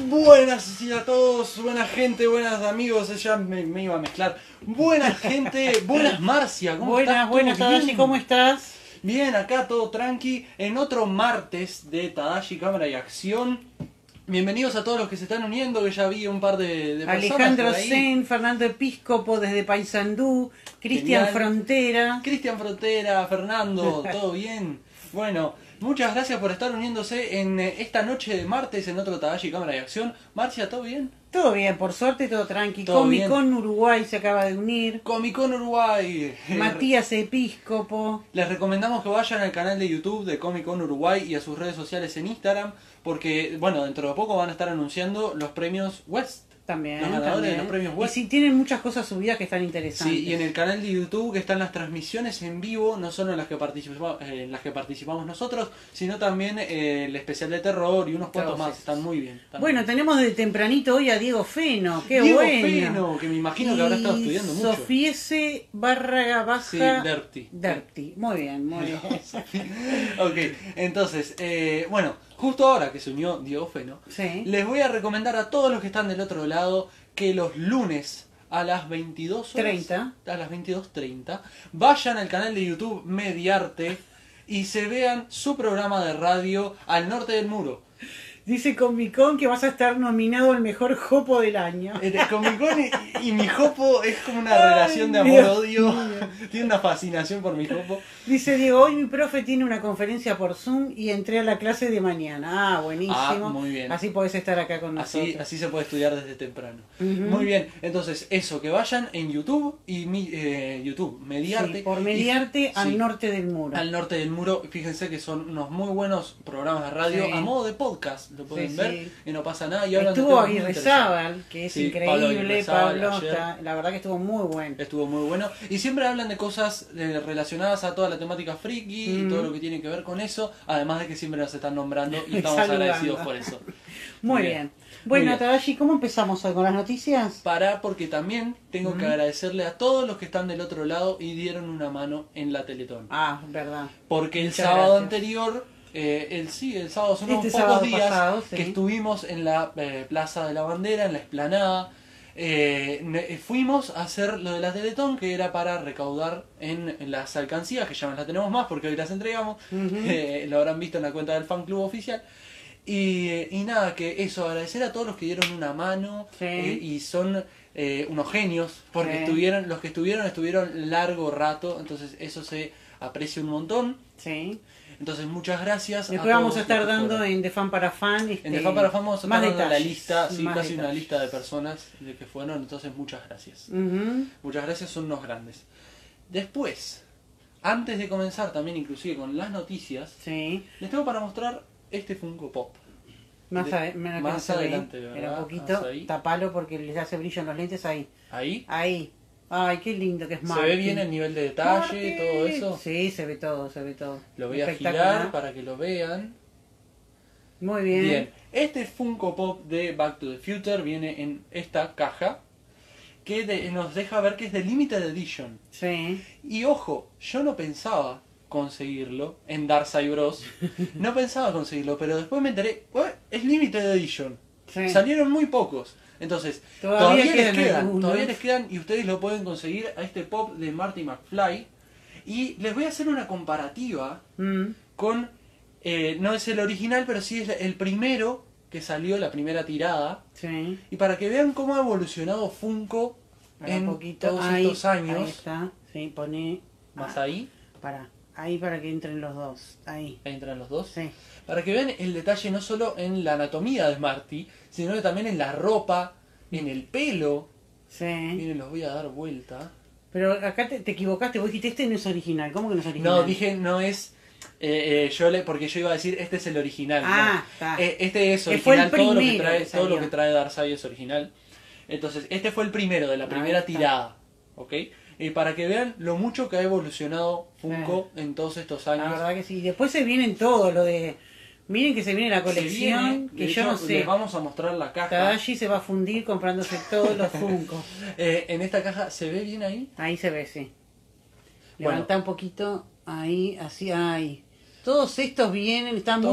Buenas a todos, buena gente, buenas amigos, ya me iba a mezclar. Buena gente, buenas Marcia, ¿cómo estás? Buenas, Tadashi, ¿cómo estás? Bien, acá todo tranqui, en otro martes de Tadashi Cámara y Acción. Bienvenidos a todos los que se están uniendo, que ya vi un par de personas Alejandro por ahí. Zen, Fernando Episcopo desde Paysandú, Cristian Frontera. Cristian Frontera, Fernando, ¿todo bien? Bueno, muchas gracias por estar uniéndose en esta noche de martes en otro Tadashi Cámara y Acción. Marcia, ¿todo bien? Todo bien, por suerte todo tranqui. Todo Comic bien. Con Uruguay se acaba de unir. Comic Con Uruguay. Matías Episcopo. Les recomendamos que vayan al canal de YouTube de Comic Con Uruguay y a sus redes sociales en Instagram, porque, bueno, dentro de poco van a estar anunciando los premios West. También, Los ganadores de los premios Y West. sí, tienen muchas cosas subidas que están interesantes. Sí, y en el canal de YouTube que están las transmisiones en vivo, no solo en las que participamos nosotros, sino también el especial de terror y unos cuantos más. Están muy bien. Bueno, tenemos desde tempranito hoy a Diego Feno. ¡Qué Diego bueno! Feno, que me imagino que habrá estado estudiando mucho. Sofiese barra baja. Sí, Derpti. Derpti. Muy bien, muy bien. Ok, entonces, bueno, justo ahora que se unió Diego Feno, Sí. les voy a recomendar a todos los que están del otro lado que los lunes a las 22:30 a las 22:30 vayan al canal de YouTube Mediarte y se vean su programa de radio Al Norte del Muro. Dice Comic Con que vas a estar nominado al mejor jopo del año. Comic Con y mi jopo es como una relación de Dios amor-odio. mío. Tiene una fascinación por mi jopo. Dice Diego, hoy mi profe tiene una conferencia por Zoom y entré a la clase de mañana. Ah, buenísimo. Ah, muy bien. Así podés estar acá con nosotros. Así se puede estudiar desde temprano. Ujú. Muy bien, entonces eso, que vayan en YouTube y YouTube, Mediarte. Sí, por Mediarte al sí, norte del muro. Al Norte del Muro. Fíjense que son unos muy buenos programas de radio Sí. a modo de podcast. Lo pueden Sí, ver sí. y no pasa nada. Y hablan de Estuvo temas muy Aguirre interesantes. Zábal, que es Sí, Pablo increíble. Aguirre Zábal, Pablo, ayer. la verdad que estuvo muy bueno. Estuvo muy bueno. Y siempre hablan de cosas relacionadas a toda la temática friki y todo lo que tiene que ver con eso. Además de que siempre nos están nombrando y estamos Saludando. agradecidos por eso. Muy bien. Bueno, bien. Tadashi, ¿cómo empezamos hoy con las noticias? Porque también tengo que agradecerle a todos los que están del otro lado y dieron una mano en la Teletón. Ah, verdad. Porque el Muchas sábado gracias. anterior, el sábado, son unos Este pocos sábado días pasado, sí. que estuvimos en la Plaza de la Bandera, en la explanada. Fuimos a hacer lo de la Teletón, que era para recaudar en las alcancías, que ya no las tenemos más porque hoy las entregamos. Lo habrán visto en la cuenta del fan club oficial. Y nada, que eso, agradecer a todos los que dieron una mano. Sí. Y son unos genios, porque Sí. los que estuvieron largo rato, entonces eso se aprecia un montón. Sí. Entonces muchas gracias. Después vamos a todos los estar que dando fueron. en The Fan para Fan. En The Fan para Fan vamos a más estar dando la detalles, lista, sí, más casi una detalles. lista de personas de que fueron, entonces muchas gracias. Ujú. Muchas gracias, son unos grandes. Después, antes de comenzar también inclusive con las noticias, Sí. les tengo para mostrar este Funko Pop. Más, Más adelante, Era ¿verdad? un poquito, Más ahí. tapalo porque les hace brillo en los lentes ahí. Ahí. Ahí. Ay, qué lindo que es ¿Se Martin. ve bien el nivel de detalle, Martin. todo eso? Sí, se ve todo, se ve todo. Lo voy a Espectacular. girar para que lo vean. Muy bien. Bien, este Funko Pop de Back to the Future viene en esta caja que nos deja ver que es de Limited Edition. Sí. Y ojo, yo no pensaba conseguirlo en Darkseid Bros. No pensaba conseguirlo, pero después me enteré, es Limited Edition. Sí. Salieron muy pocos. Entonces, Todavía les quedan quedan, algunos. todavía les quedan y ustedes lo pueden conseguir a este pop de Marty McFly. Y les voy a hacer una comparativa Mm. con, no es el original, pero sí es el primero que salió, la primera tirada. Sí. Y para que vean cómo ha evolucionado Funko Para en un poquito. todos Ahí, estos años. Ahí está. Sí, pone. Más ahí, Ahí para que entren los dos. Ahí. ahí entran los dos. Sí. Para que vean el detalle no solo en la anatomía de Marty, sino que también en la ropa, en el pelo. Sí. Miren, los voy a dar vuelta. Pero acá te equivocaste, vos dijiste este no es original. ¿Cómo que no es original? No, dije no es... porque yo iba a decir este es el original. Ah, no. está. Este es Que fue original, el todo lo que primero trae, que todo lo salió. que trae Darkseid es original. Entonces, este fue el primero de la primera está. tirada. ¿Ok? Para que vean lo mucho que ha evolucionado Funko en todos estos años. La verdad que sí. Después se vienen todo lo de... Miren que se viene la Se colección, viene, que de yo hecho, no sé. les vamos a mostrar la caja. Tadashi se va a fundir comprándose todos los Funko. En esta caja, ¿se ve bien ahí? Ahí se ve, sí. Bueno. Levanta un poquito, ahí, así, ahí. Todos estos vienen, están muy Todos buenos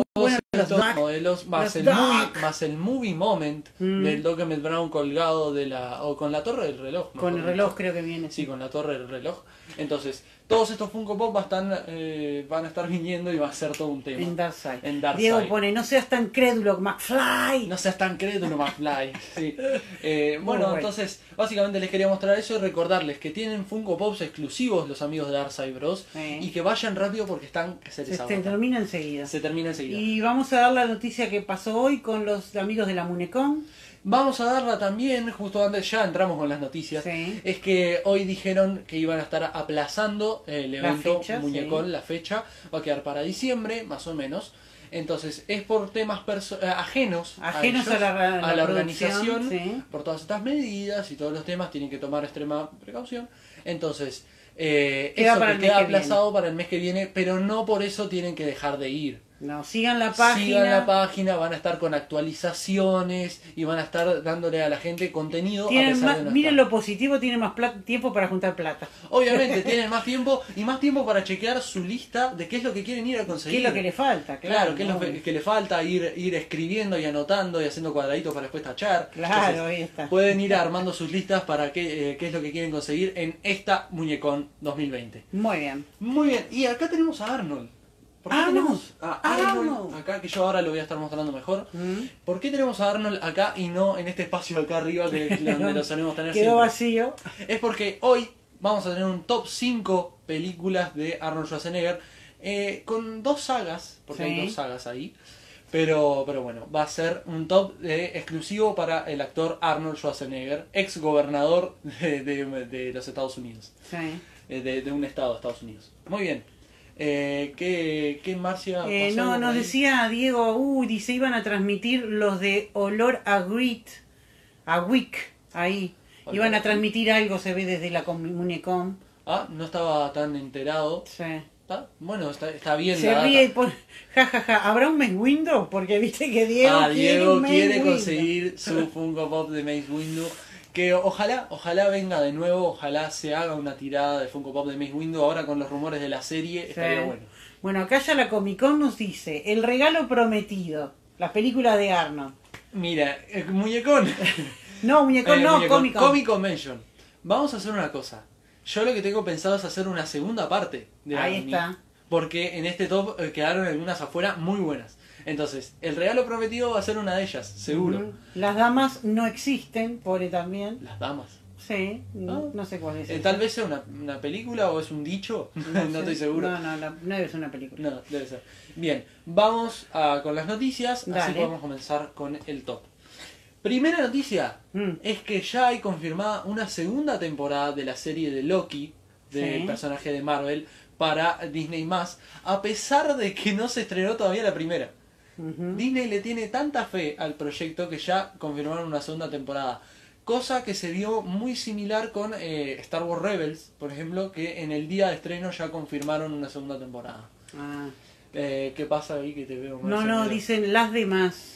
Los estos Duck. modelos Los Duck. más el movie moment del Doc Emmett Brown colgado de o con la torre del reloj. Con el mejor reloj dicho. creo que viene. Sí, con la torre del reloj. Entonces, todos estos Funko Pop van a estar viniendo y va a ser todo un tema. En Darkseid. En Darkseid. Diego pone, no seas tan crédulo, McFly. No seas tan crédulo, McFly. Sí. Bueno, bueno. entonces, básicamente les quería mostrar eso y recordarles que tienen Funko Pops exclusivos los amigos de Darkseid Bros. Sí. Y que vayan rápido porque se les Se agotan. termina enseguida. Se termina enseguida. Y vamos a dar la noticia que pasó hoy con los amigos de la Munecon. Vamos a darla también, justo antes, ya entramos con las noticias. Sí. Es que hoy dijeron que iban a estar aplazando el evento fecha, Muñecón, sí. la fecha. Va a quedar para diciembre, más o menos. Entonces, es por temas ajenos, Ajenos ellos, a la organización, producción, sí. por todas estas medidas y todos los temas tienen que tomar extrema precaución. Entonces, Queda eso para que el mes queda que aplazado para el mes que viene, pero no por eso tienen que dejar de ir. No, sigan la página. Sigan la página, van a estar con actualizaciones y van a estar dándole a la gente contenido. Tienen a pesar más, de no miren estar. lo positivo, tienen más tiempo para juntar plata. Obviamente tienen más tiempo y más tiempo para chequear su lista de qué es lo que quieren ir a ¿Qué conseguir. es lo que le falta? Claro, qué es lo obvio. que le falta, ir escribiendo y anotando y haciendo cuadraditos para después tachar. Claro, Entonces, ahí está. pueden ir armando sus listas para qué es lo que quieren conseguir en esta Muñecón 2020. Muy bien. Muy bien, y acá tenemos a Arnold. ¿Por qué Arnold. tenemos a Arnold Arnold. acá? Que yo ahora lo voy a estar mostrando mejor. Mm. ¿Por qué tenemos a Arnold acá y no en este espacio acá arriba que donde lo solemos tener Quedó siempre? vacío. Es porque hoy vamos a tener un top 5 películas de Arnold Schwarzenegger con dos sagas, porque Sí. hay dos sagas ahí. Pero bueno, va a ser un top exclusivo para el actor Arnold Schwarzenegger, ex gobernador de los Estados Unidos, Sí. de un estado de Estados Unidos. Muy bien. ¿Qué Marcia? ¿Pasó algo No, por nos ahí? decía Diego, dice, iban a transmitir los de Olor a Grit, a Wick, ahí. Olor Iban a a transmitir algo, se ve desde la Munecom. Ah, no estaba tan enterado. Sí. Bueno, está bien Se la ríe y data. pone, jajaja, ¿habrá un Mace Window? Porque viste que Diego, Diego un Mace quiere Windu. conseguir su Funko Pop de Mace Windu. Que ojalá venga de nuevo, ojalá se haga una tirada de Funko Pop de Mace Windu. Ahora con los rumores de la serie estaría Sí. bueno. Bueno, acá ya la Comic Con nos dice, El regalo prometido, la película de Arnold. Mira, muñecón. No, muñecón, no, Muñecón. Comic Con. Comic Convention. Vamos a hacer una cosa. Yo lo que tengo pensado es hacer una segunda parte de Ahí Arnie, está. porque en este top quedaron algunas afuera muy buenas. Entonces, el regalo prometido va a ser una de ellas, seguro. Ujú. Las damas no existen, pobre también. Las damas. Sí, Ah. no sé cuál es. Tal vez sea una película o es un dicho, no, sé. estoy seguro. No debe ser una película. No, debe ser. Bien, vamos con las noticias, así Dale. podemos comenzar con el top. Primera noticia es que ya hay confirmada una segunda temporada de la serie de Loki, del Sí. personaje de Marvel, para Disney+, a pesar de que no se estrenó todavía la primera. Ujú. Disney le tiene tanta fe al proyecto que ya confirmaron una segunda temporada. Cosa que se vio muy similar con Star Wars Rebels, por ejemplo, que en el día de estreno ya confirmaron una segunda temporada. Ah. ¿Qué pasa ahí que te veo más No, encendido? dicen las demás.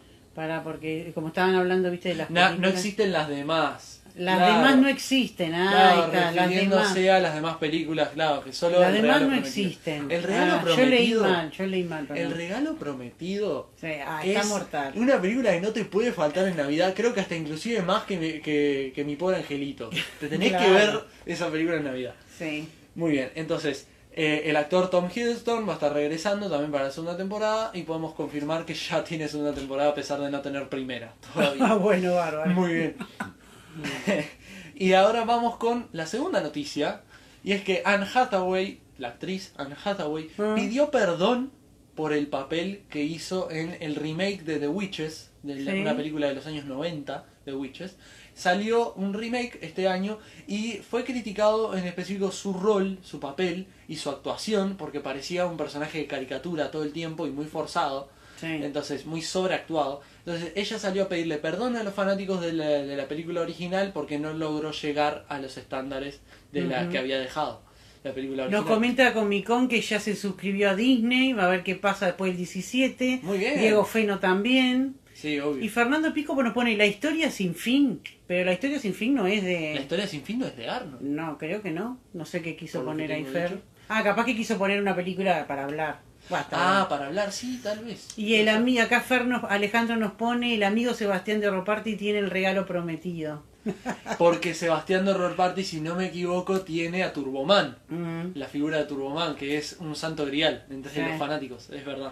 Porque como estaban hablando, viste, de las No películas. existen las demás. Las Claro. demás no existen. Ah, Claro, ahí está, las demás. refiriéndose a las demás películas, claro, que solo Las el demás regalo no prometido. existen. El regalo Ah, yo leí prometido. mal. Perdón. El regalo prometido. Sí, está Es mortal. una película que no te puede faltar en Navidad, creo que hasta inclusive más que mi pobre angelito. Te tenés que Claro. ver esa película en Navidad. Sí. Muy bien, entonces el actor Tom Hiddleston va a estar regresando también para la segunda temporada y podemos confirmar que ya tiene segunda temporada a pesar de no tener primera todavía. Ah, bueno, bárbaro. Muy bien. Y ahora vamos con la segunda noticia, y es que Anne Hathaway, la actriz Anne Hathaway, pidió perdón por el papel que hizo en el remake de The Witches, de Sí. una película de los años 90, The Witches. Salió un remake este año y fue criticado en específico su rol, su papel y su actuación, porque parecía un personaje de caricatura todo el tiempo y muy forzado. Sí. Entonces, muy sobreactuado. Entonces, ella salió a pedirle perdón a los fanáticos de la película original porque no logró llegar a los estándares de la Ujú. que había dejado la película Nos original. comenta Comic Con que ya se suscribió a Disney, va a ver qué pasa después del 17. Muy bien. Diego Feno también. Sí, obvio. Y Fernando Pico nos pone La historia sin fin. Pero La historia sin fin no es La de... historia sin fin no es de Arnold. No, creo que no. No sé qué quiso Por lo que poner ahí tengo Fer. dicho. Ah, capaz que quiso poner una película para hablar. Basta. Para hablar, sí, tal vez. Y el amigo, acá Alejandro nos pone, el amigo Sebastián de Roparty tiene el regalo prometido. Porque Sebastián de Horror Party, si no me equivoco, tiene a Turboman. Mm. La figura de Turboman, que es un santo grial entre Sí. los fanáticos, es verdad.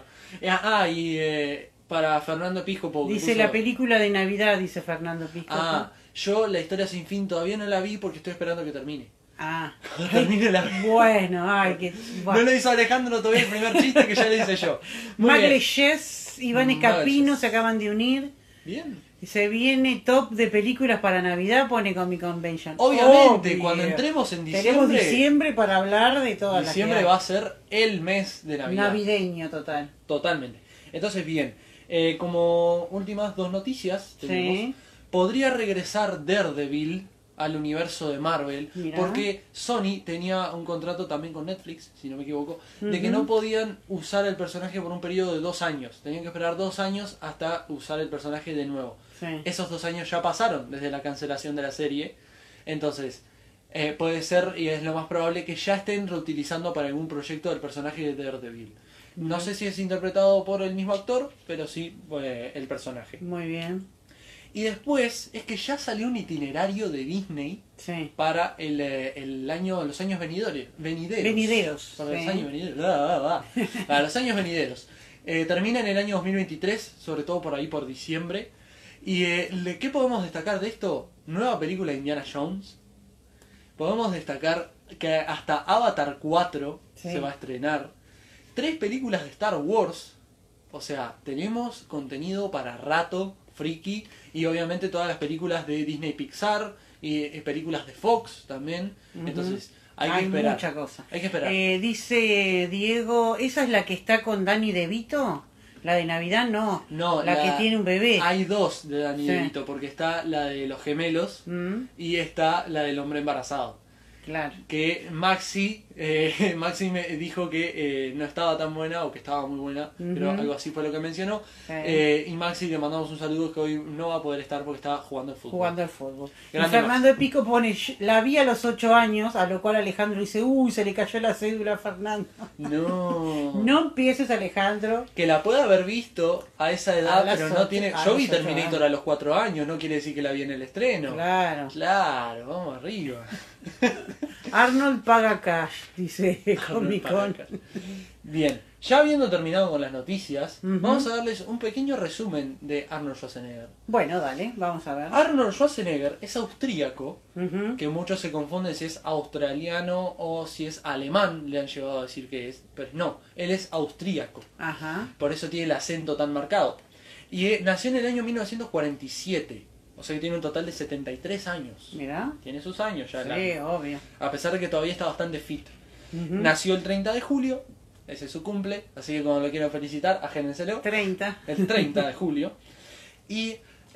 Para Fernando Episcopo. que Dice puso- la película de Navidad, dice Fernando Pisco. Yo la historia sin fin todavía no la vi porque estoy esperando que termine. Ah. Cuando termine la Bueno, ay, que... No lo hizo Alejandro todavía el primer chiste que ya le hice yo. Muy Magle bien. Jess, Iván Magle Escapino Jess. se acaban de unir. Bien. Se viene top de películas para Navidad, pone Comic Convention. Obviamente, Obvio. cuando entremos en Tenemos diciembre, diciembre para hablar de todas las diciembre que va hay. a ser el mes de Navidad. Navideño total. Totalmente. Entonces, bien, como últimas dos noticias tenemos, Sí. podría regresar Daredevil al universo de Marvel, Mirá. porque Sony tenía un contrato también con Netflix, si no me equivoco, de que Ujú. no podían usar el personaje por un periodo de 2 años. Tenían que esperar 2 años hasta usar el personaje de nuevo. Sí. Esos 2 años ya pasaron desde la cancelación de la serie. Entonces, puede ser, y es lo más probable, que ya estén reutilizando para algún proyecto el personaje de Daredevil. No sé si es interpretado por el mismo actor, pero sí el personaje. Muy bien. Y después es que ya salió un itinerario de Disney Sí. para los años venideros. Venideros, Para los sí. años venideros. Para los años venideros. Termina en el año 2023, sobre todo por ahí por diciembre. ¿Y qué podemos destacar de esto? Nueva película de Indiana Jones. Podemos destacar que hasta Avatar 4 Sí. se va a estrenar. 3 películas de Star Wars. O sea, tenemos contenido para rato, friki. Y obviamente todas las películas de Disney Pixar. Y películas de Fox también. Ujú. Entonces, hay que esperar. mucha cosa. Hay que esperar. Dice Diego, ¿esa es la que está con Danny DeVito? La de Navidad no. No, la que tiene un bebé. Hay 2 de Danny Sí. DeVito, porque está la de los gemelos Mm, y está la del hombre embarazado. claro. Que Maxi me dijo que no estaba tan buena o que estaba muy buena, pero Ujú. algo así fue lo que mencionó. Sí. Y Maxi le mandamos un saludo, que hoy no va a poder estar porque está jugando al fútbol. Jugando al fútbol. Y Grande Fernando Epico pone, la vi a los 8 años, a lo cual Alejandro dice, uy, se le cayó la cédula a Fernando. No. No empieces, Alejandro. Que la pueda haber visto a esa edad, A las pero no 8, tiene. a Yo los vi 8 Terminator años. a los 4 años, no quiere decir que la vi en el estreno. Claro. Claro, vamos arriba. Arnold paga cash, dice Comic Con. Bien, ya habiendo terminado con las noticias, Ujú. vamos a darles un pequeño resumen de Arnold Schwarzenegger. Bueno, dale, vamos a ver. Arnold Schwarzenegger es austríaco, Ujú. que muchos se confunden si es australiano o si es alemán, le han llegado a decir que es, pero no, él es austríaco, Ajá. por eso tiene el acento tan marcado. Y nació en el año 1947, o sea que tiene un total de 73 años. Mira. Tiene sus años ya, Sí, obvio. a pesar de que todavía está bastante fit. Ujú. Nació el 30 de julio, ese es su cumple, así que cuando lo quiero felicitar, agéndenselo. 30. El 30 de julio. Y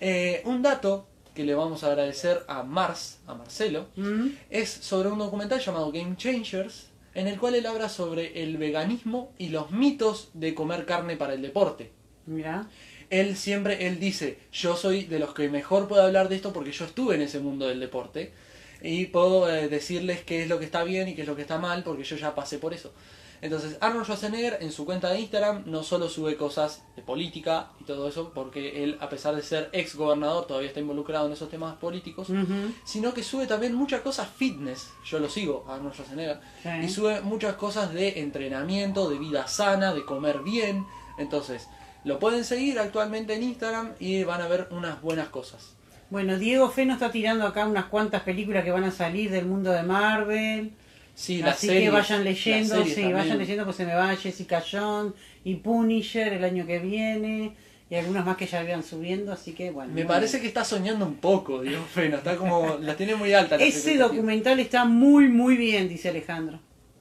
un dato que le vamos a agradecer a Marcelo, Mm, es sobre un documental llamado Game Changers, en el cual él habla sobre el veganismo y los mitos de comer carne para el deporte. Mira. Él dice, yo soy de los que mejor puedo hablar de esto porque yo estuve en ese mundo del deporte y puedo decirles qué es lo que está bien y qué es lo que está mal porque yo ya pasé por eso. Entonces Arnold Schwarzenegger en su cuenta de Instagram no solo sube cosas de política y todo eso, porque él, a pesar de ser ex gobernador, todavía está involucrado en esos temas políticos, Ujú. sino que sube también muchas cosas fitness. Yo lo sigo a Arnold Schwarzenegger. Sí. Y sube muchas cosas de entrenamiento, de vida sana, de comer bien. Entonces, lo pueden seguir actualmente en Instagram y van a ver unas buenas cosas. Bueno, Diego Fe nos está tirando acá unas cuantas películas que van a salir del mundo de Marvel. Sí, Así series, que vayan las leyendo, series sí, también. vayan leyendo, pues se me va Jessica Jones y Punisher el año que viene y algunas más que ya iban subiendo, así que bueno. Me muy parece bien. que está soñando un poco, Diego Feno. Está como, la tiene muy alta. las Ese expectativas. documental está muy, muy bien, dice Alejandro.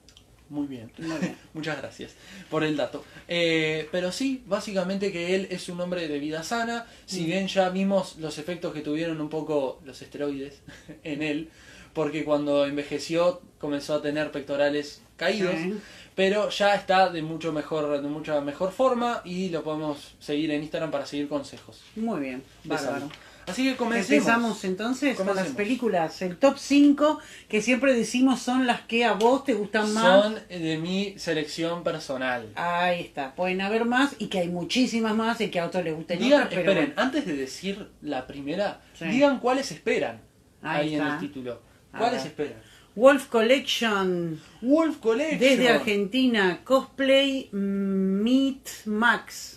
Muy bien. Muy bien. Muchas gracias por el dato. Pero sí, básicamente que él es un hombre de vida sana. Si bien ya vimos los efectos que tuvieron un poco los esteroides en él, porque cuando envejeció comenzó a tener pectorales caídos. Sí. pero ya está de mucha mejor forma y lo podemos seguir en Instagram para seguir consejos. Muy bien, de salud. bárbaro. Así que comencemos. Empezamos entonces con las Comencemos. películas. El top 5, que siempre decimos son las que a vos te gustan más. Son de mi selección personal. Ahí está, pueden haber más y que hay muchísimas más y que a otros les gusten Digan, otras, pero esperen, bueno. antes de decir la primera, Sí. digan cuáles esperan Ahí ahí en está. el título. A ¿Cuáles ver. esperan? Wolf Collection, Wolf Collection. desde Argentina, Cosplay Meet Max.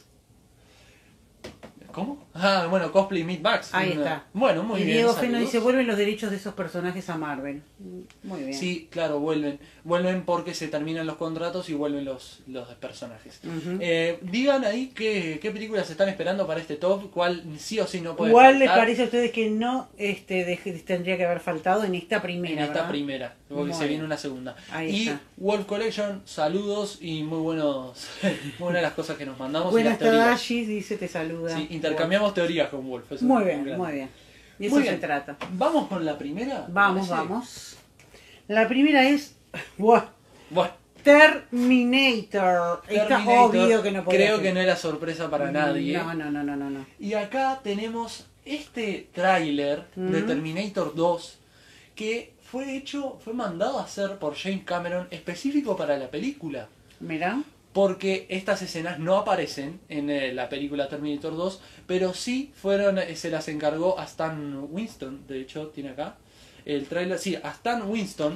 ¿Cómo? Ah, bueno, Cosplay Meet Max. Ahí está. Bueno, muy y bien. Diego Feno saludos. dice, vuelven los derechos de esos personajes a Marvel. Muy bien. Sí, claro, vuelven. Vuelven porque se terminan los contratos y vuelven los personajes. Ujú. Digan ahí qué películas están esperando para este top, cuál sí o sí no puede ¿Cuál les faltar parece a ustedes que no tendría que haber faltado en esta primera? en esta ¿verdad? primera, porque Muy se bien. viene una segunda. Ahí Y está. Wolf Collection, saludos y muy buenas las cosas que nos mandamos y Buenas las teorías. tardes, dice, te saluda. Sí, intercambiamos teorías con Wolf. eso Muy es bien, grande. muy bien. Y eso Muy se bien. trata. Vamos con la primera. Vamos, ¿te parece? vamos. La primera es buah, Bueno, Terminator. Está Terminator, obvio que no podía creo ser. que no era sorpresa para nadie. No. Y acá tenemos este tráiler de Terminator 2 que fue mandado a hacer por James Cameron específico para la película. Mirá. Porque estas escenas no aparecen en la película Terminator 2, pero sí se las encargó a Stan Winston, de hecho tiene acá el tráiler, sí, a Stan Winston.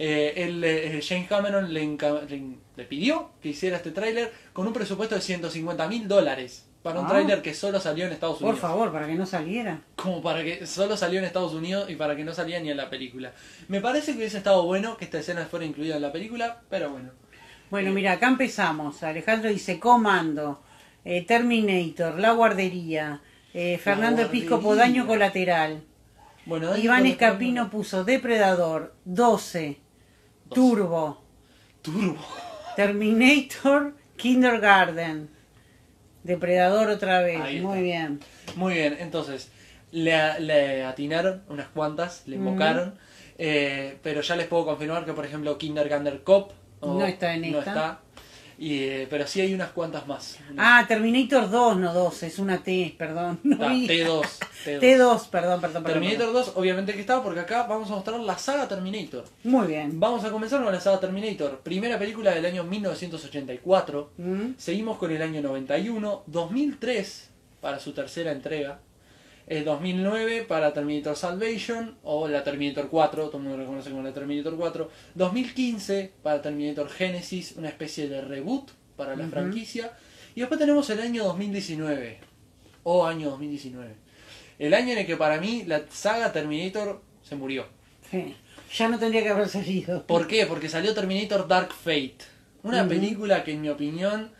James Cameron le pidió que hiciera este tráiler con un presupuesto de $150.000 para un Ah. tráiler que solo salió en Estados Por Unidos. favor, para que no saliera. Como para que solo salió en Estados Unidos y para que no salía ni en la película. Me parece que hubiese estado bueno que esta escena fuera incluida en la película, pero bueno. Bueno, mira, acá empezamos. Alejandro dice Comando, Terminator, La Guardería, Fernando Guardería. Episcopo, Daño Colateral. Bueno, ahí Iván todo lo que Escapino vemos- puso Depredador, 12, Turbo, Turbo. Terminator, Kindergarten, Depredador otra vez. Ahí está. Muy bien. Muy bien, entonces le atinaron unas cuantas, le invocaron, pero ya les puedo confirmar que por ejemplo Kindergarten Cop No está en no esta. está, pero sí hay unas cuantas más. Ah, Terminator 2, no 12, es una T, perdón. No Está, vi. T2. T2, perdón. Terminator 2 obviamente que está porque acá vamos a mostrar la saga Terminator. Muy bien. Vamos a comenzar con la saga Terminator, primera película del año 1984, seguimos con el año 91, 2003 para su tercera entrega, 2009 para Terminator Salvation o la Terminator 4, todo el mundo lo reconoce como la Terminator 4, 2015 para Terminator Genesis, una especie de reboot para la franquicia, y después tenemos el año 2019, año 2019, el año en el que para mí la saga Terminator se murió. Sí. Ya no tendría que haber salido. ¿Por qué? Porque salió Terminator Dark Fate. Una película que en mi opinión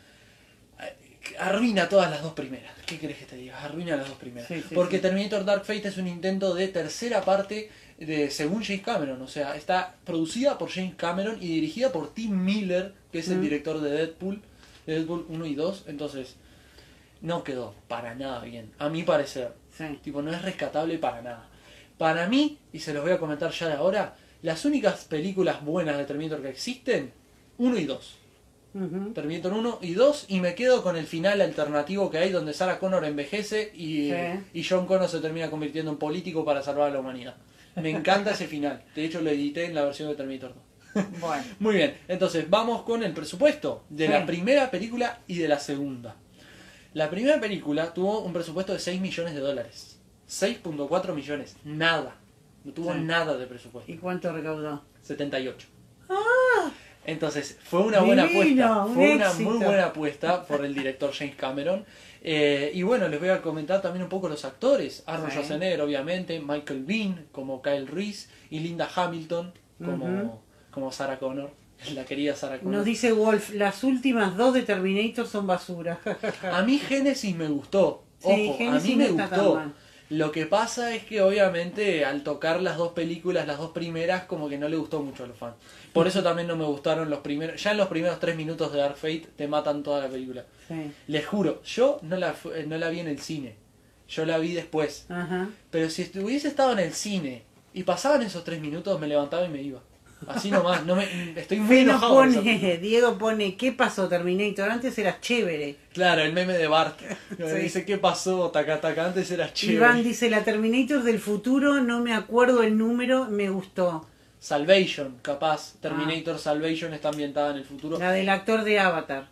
arruina todas las dos primeras. ¿Qué crees que te diga? Arruina las dos primeras. Sí, Porque sí. Terminator Dark Fate es un intento de tercera parte según James Cameron. O sea, está producida por James Cameron y dirigida por Tim Miller, que es el director de Deadpool 1 y 2. Entonces, no quedó para nada bien, a mi parecer. Sí. Tipo, no es rescatable para nada. Para mí, y se los voy a comentar ya de ahora, las únicas películas buenas de Terminator que existen, 1 y 2. Ujú. Terminator 1 y 2, y me quedo con el final alternativo que hay donde Sarah Connor envejece Sí. y John Connor se termina convirtiendo en político para salvar a la humanidad. Me encanta ese final. De hecho, lo edité en la versión de Terminator 2. Bueno. Muy bien, entonces vamos con el presupuesto de Sí. la primera película y de la segunda. La primera película tuvo un presupuesto de $6 millones. 6.4 millones. Nada. No tuvo Sí. nada de presupuesto. ¿Y cuánto recaudó? 78. Entonces, fue una buena Divino, apuesta. un Fue una éxito. muy buena apuesta por el director James Cameron. Y bueno, les voy a comentar también un poco los actores. Arnold Sí. Schwarzenegger, obviamente. Michael Biehn como Kyle Reese. Y Linda Hamilton como Sarah Connor. La querida Sarah Connor. Nos dice Wolf, las últimas dos de Terminator son basura. A mí Genesis me gustó. Sí, Ojo, a Génesis mí no me está tan gustó. mal. Lo que pasa es que obviamente al tocar las dos películas, las dos primeras, como que no le gustó mucho a los fans. Por eso también no me gustaron los primeros. Ya en los primeros 3 minutos de Dark Fate te matan toda la película. Sí. Les juro, yo no la vi en el cine. Yo la vi después. Ajá. Pero si hubiese estado en el cine y pasaban esos 3 minutos, me levantaba y me iba. Así nomás, estoy muy Feno enojado. con esa pone, película. Diego pone, ¿qué pasó Terminator? Antes eras chévere. Claro, el meme de Bart. Que Sí. dice, ¿qué pasó? Taca, taca, antes eras chévere. Iván dice, la Terminator del futuro, no me acuerdo el número, me gustó. Salvation, capaz. Terminator Salvation está ambientada en el futuro. La del actor de Avatar.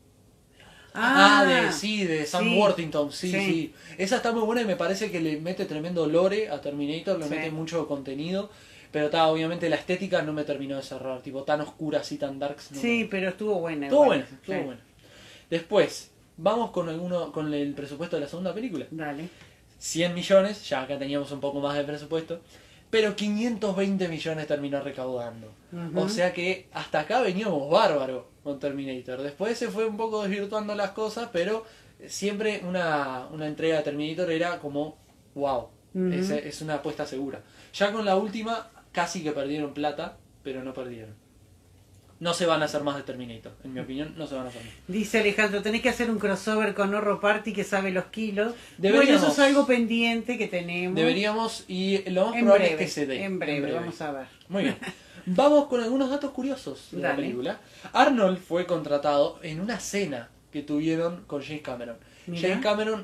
De Sam sí. Worthington, sí, Sí. sí. Esa está muy buena y me parece que le mete tremendo lore a Terminator, le Sí. mete mucho contenido. Pero obviamente la estética no me terminó de cerrar, tipo tan oscura así, tan darks. No Sí, me- pero estuvo buena. Estuvo igual. buena, estuvo Sí. buena. Después, vamos con el presupuesto de la segunda película. Dale. 100 millones, ya acá teníamos un poco más de presupuesto, pero 520 millones terminó recaudando. Ujú. O sea que hasta acá veníamos bárbaro con Terminator. Después se fue un poco desvirtuando las cosas, pero siempre una entrega de Terminator era como, wow, Ujú. es una apuesta segura. Ya con la última casi que perdieron plata, pero no perdieron. No se van a hacer más de Terminator, en mi opinión, no se van a hacer más. Dice Alejandro, tenés que hacer un crossover con Horror Party que sabe los kilos. Deberíamos. Bueno, eso es algo pendiente que tenemos. Deberíamos, y lo más En probable breve, es que se dé. en breve, vamos a ver. Muy bien. Vamos con algunos datos curiosos de la Dale. película. Arnold fue contratado en una cena que tuvieron con James Cameron. Mirá. James Cameron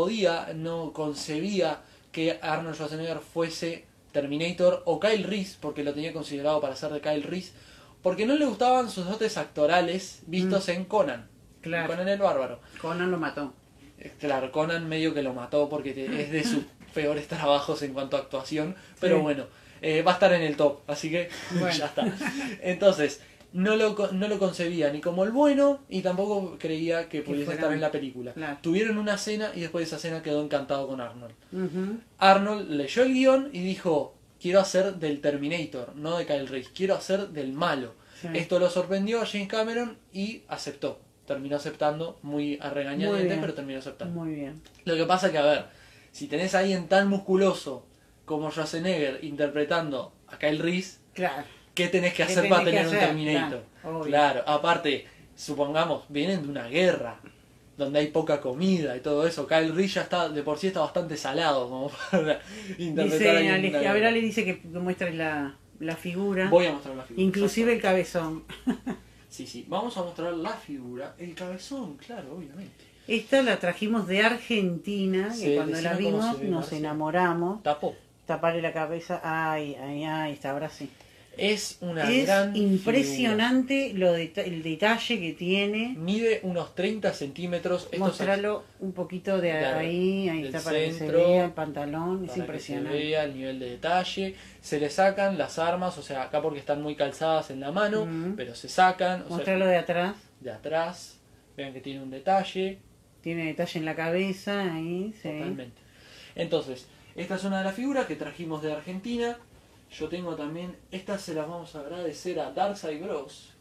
no concebía que Arnold Schwarzenegger fuese Terminator o Kyle Reese, porque lo tenía considerado para ser de Kyle Reese, porque no le gustaban sus dotes actorales vistos en Conan. Claro. En Conan el Bárbaro. Conan lo mató. Claro, Conan medio que lo mató porque es de sus peores trabajos en cuanto a actuación, pero Sí. bueno, va a estar en el top, así que Bueno. ya está. Entonces, no lo concebía ni como el bueno y tampoco creía que pudiese fuera estar en bien. la película. Claro. Tuvieron una cena y después de esa cena quedó encantado con Arnold. Ujú. Arnold leyó el guión y dijo, quiero hacer del Terminator, no de Kyle Reese, quiero hacer del malo. Sí. Esto lo sorprendió a James Cameron y aceptó. Terminó aceptando, muy a Muy regañadientes, bien. pero terminó aceptando. Muy bien. Lo que pasa que, a ver, si tenés a alguien tan musculoso como Schwarzenegger interpretando a Kyle Reese, Claro. ¿qué tenés que ¿Qué hacer para tenés que tener un hacer? Terminator? Claro, obvio. Claro, aparte, supongamos, vienen de una guerra donde hay poca comida y todo eso. Kyle Reese ya está, de por sí está bastante salado como para interpretar Dice, a alguien de una a ver, guerra. Ale dice que muestres la figura. Voy a mostrar la figura. Inclusive el cabezón. Sí, sí, vamos a mostrar la figura. El cabezón, claro, obviamente. Esta la trajimos de Argentina, Sí, que cuando la decime cómo vimos se ve, nos Marcia. enamoramos. Tapó. Taparle la cabeza. Ay, ay, ay, está, ahora sí. Es una Es gran impresionante el detalle que tiene. figura. Mide unos 30 centímetros. Esto Mostrarlo un poquito de Claro, ahí del está para que se centro, vea el pantalón, es para que se impresionante. vea el nivel de detalle. Se le sacan las armas, o sea, acá porque están muy calzadas en la mano, Ujú. pero se sacan, o sea, Mostrarlo de atrás, de atrás. Vean que tiene un detalle. tiene detalle en la cabeza, ahí, sí. Totalmente. Entonces, esta es una de las figuras que trajimos de Argentina. Yo tengo también, estas se las vamos a agradecer a Darkseid Bros,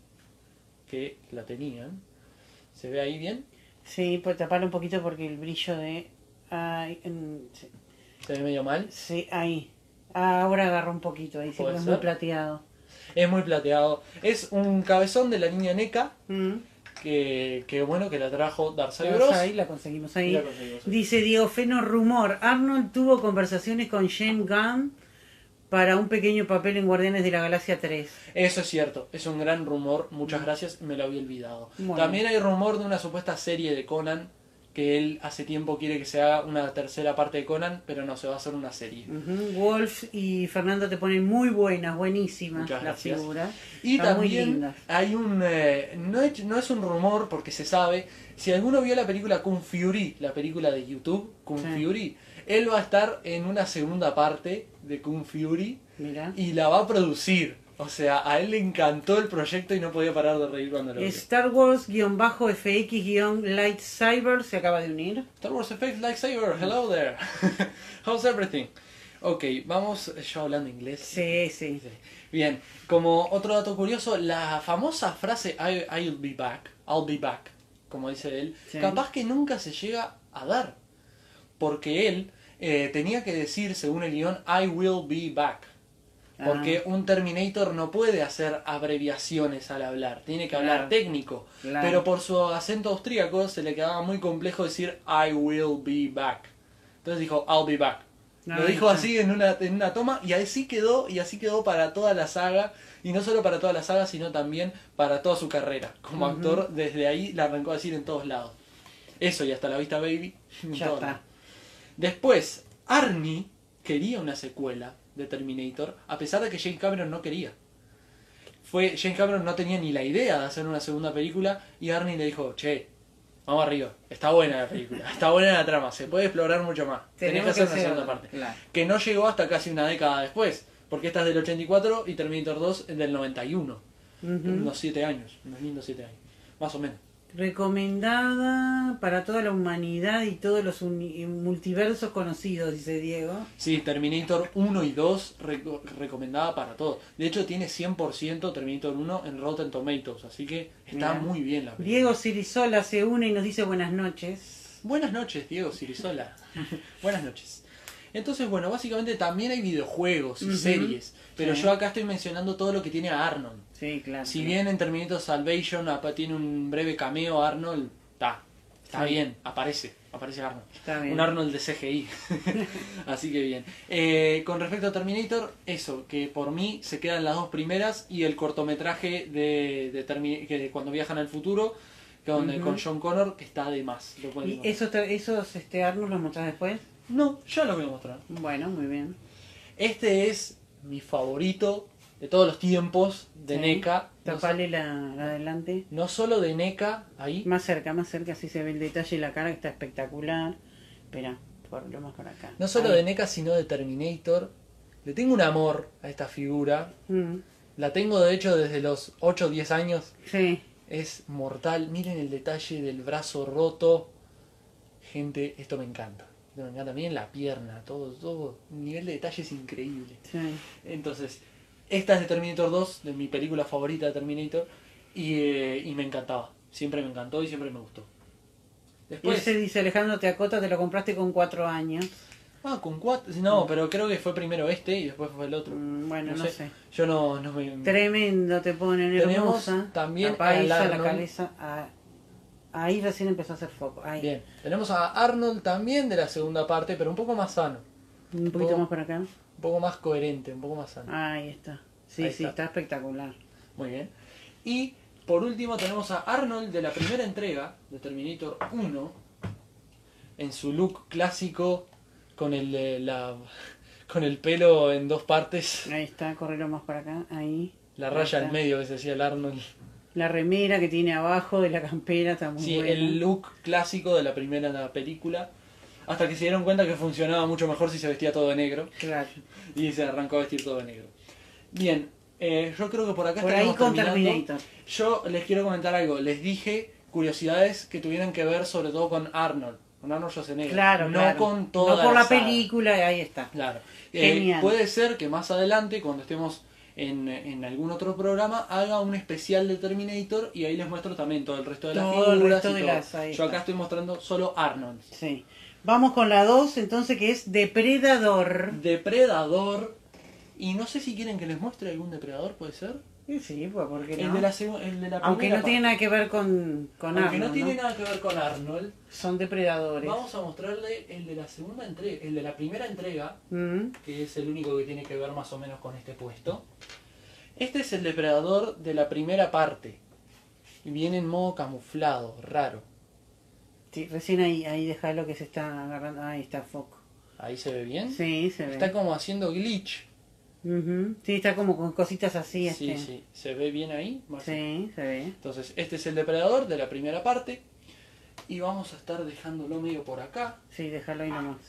que la tenían. ¿Se ve ahí bien? Sí, pues taparlo un poquito porque el brillo de... Ay, sí, ¿Se ve medio mal? sí, ahí. Ahora agarró un poquito, ahí sí, ¿Puede porque es muy ser? plateado. Es muy plateado. Es un cabezón de la línea NECA, Mm. que bueno, que la trajo Darkseid Bros. Ahí la conseguimos Y ahí. la conseguimos ahí. Dice Diego Feno, rumor. Arnold tuvo conversaciones con James Gunn para un pequeño papel en Guardianes de la Galaxia 3. Eso es cierto, es un gran rumor, muchas gracias, me lo había olvidado. Bueno. También hay rumor de una supuesta serie de Conan, que él hace tiempo quiere que se haga una tercera parte de Conan, pero no, se va a hacer una serie. Ujú. Wolf y Fernando te ponen muy buenas, buenísimas Muchas las gracias. figuras. Y Están muy también lindas. hay un... no es un rumor porque se sabe, si alguno vio la película Kung Fury, la película de YouTube, Kung Sí. Fury, él va a estar en una segunda parte de Kung Fury Mira. y la va a producir. O sea, a él le encantó el proyecto y no podía parar de reír cuando lo vio. Star Wars-FX-Lightsaber se acaba de unir. Star Wars Effects Lightsaber, hello there. How's everything? Ok, vamos yo hablando inglés. Sí, sí. Bien, como otro dato curioso, la famosa frase I'll be back, como dice él, Sí. capaz que nunca se llega a dar. Porque él tenía que decir, según el guión, I will be back. Porque un Terminator no puede hacer abreviaciones al hablar, tiene que hablar Claro. técnico. Claro. Pero por su acento austríaco se le quedaba muy complejo decir I will be back. Entonces dijo I'll be back. Lo Ahí dijo está. así en una toma y así quedó para toda la saga. Y no solo para toda la saga, sino también para toda su carrera. Como actor, desde ahí la arrancó a decir en todos lados. Eso y hasta la vista baby. En Ya todos está. lados. Después, Arnie quería una secuela de Terminator, a pesar de que James Cameron no quería. James Cameron no tenía ni la idea de hacer una segunda película y Arnie le dijo, che, vamos arriba, está buena la película, está buena la trama, se puede explorar mucho más. Tenés que hacer una segunda parte. Claro. Que no llegó hasta casi una década después, porque esta es del 84 y Terminator 2 es del 91. Unos 7 años, unos lindos 7 años, más o menos. Recomendada para toda la humanidad y todos los multiversos conocidos, dice Diego. Sí, Terminator 1 y 2 recomendada para todos. De hecho tiene 100% Terminator 1 en Rotten Tomatoes, así que está Mirá. muy bien la película. Diego Sirisola se une y nos dice buenas noches. Buenas noches, Diego Sirisola. Buenas noches. Entonces, bueno, básicamente también hay videojuegos y series, pero Sí. yo acá estoy mencionando todo lo que tiene a Arnold. Sí, claro. Si bien en Terminator Salvation tiene un breve cameo Arnold, está Sí. bien, aparece Arnold. Está bien. Un Arnold de CGI. Así que bien. Con respecto a Terminator, eso, que por mí se quedan las dos primeras y el cortometraje que cuando viajan al futuro con John Connor, que está de más. Lo pueden ¿Y encontrar. esos Arnold los mostrás después? No, ya lo voy a mostrar. Bueno, muy bien. Este es mi favorito de todos los tiempos de Sí. NECA. Tapale la adelante. No solo de NECA, ahí. Más cerca, así se ve el detalle y la cara que está espectacular. Espera, lo más por acá. No solo Ahí. de NECA, sino de Terminator. Le tengo un amor a esta figura. La tengo de hecho desde los 8 o 10 años. Sí. Es mortal. Miren el detalle del brazo roto. Gente, esto me encanta. Esto me encanta. Miren la pierna, todo. El nivel de detalle es increíble. Sí. Entonces, esta es de Terminator 2, de mi película favorita de Terminator. Y me encantaba. Siempre me encantó y siempre me gustó. Después... Ese dice Alejandro, te acota, te lo compraste con 4 años. Con 4. No, pero creo que fue primero este y después fue el otro. Bueno, no sé. Yo no me. Tremendo te ponen, Tenemos hermosa. también la paisa, al la Arnold. cabeza. Ahí recién empezó a hacer foco. Ahí. Bien. Tenemos a Arnold también de la segunda parte, pero un poco más sano. Un poquito Oh. más para acá. Un poco más coherente, un poco más sano. Ahí está. Sí, Ahí sí, está. está espectacular. Muy bien. Y por último tenemos a Arnold de la primera entrega de Terminator 1 en su look clásico con con el pelo en dos partes, Ahí está, correlo más para acá. Ahí. la Ahí raya está. al medio que se hacía el Arnold. La remera que tiene abajo de la campera está muy Sí, buena. el look clásico de la primera película. Hasta que se dieron cuenta que funcionaba mucho mejor si se vestía todo de negro. Claro. Y se arrancó a vestir todo de negro. Bien, yo creo que por acá Por ahí estaríamos con terminando. Terminator. Yo les quiero comentar algo. Les dije curiosidades que tuvieran que ver sobre todo con Arnold. Con Arnold Schwarzenegger. Claro, no claro. con toda No por la saga. película, ahí está. Claro. Genial. Puede ser que más adelante, cuando estemos en algún otro programa, haga un especial de Terminator y ahí les muestro también todo el resto de las Todo el figuras. resto y de todo. las- ahí Yo acá está. estoy mostrando solo Arnold. Sí. Vamos con la 2, entonces, que es Depredador. Depredador. Y no sé si quieren que les muestre algún depredador, ¿puede ser? Sí, pues, ¿por qué El no? de la Aunque primera no tiene parte. nada que ver con Aunque Arnold, no tiene ¿no? nada que ver con Arnold, Son depredadores. vamos a mostrarle el de la segunda entrega, el de la primera entrega, Mm. que es el único que tiene que ver más o menos con este puesto. Este es el depredador de la primera parte. Y viene en modo camuflado, raro. Sí, recién ahí déjalo que se está agarrando. Ahí está foco. Ahí se ve bien. Sí, se ve. Está como haciendo glitch. Ujú. Sí, está como con cositas así. Sí, sí. ¿Se ve bien ahí? Marce? Sí, se ve. Entonces, este es el depredador de la primera parte. Y vamos a estar dejándolo medio por acá. Sí, déjalo ahí nomás.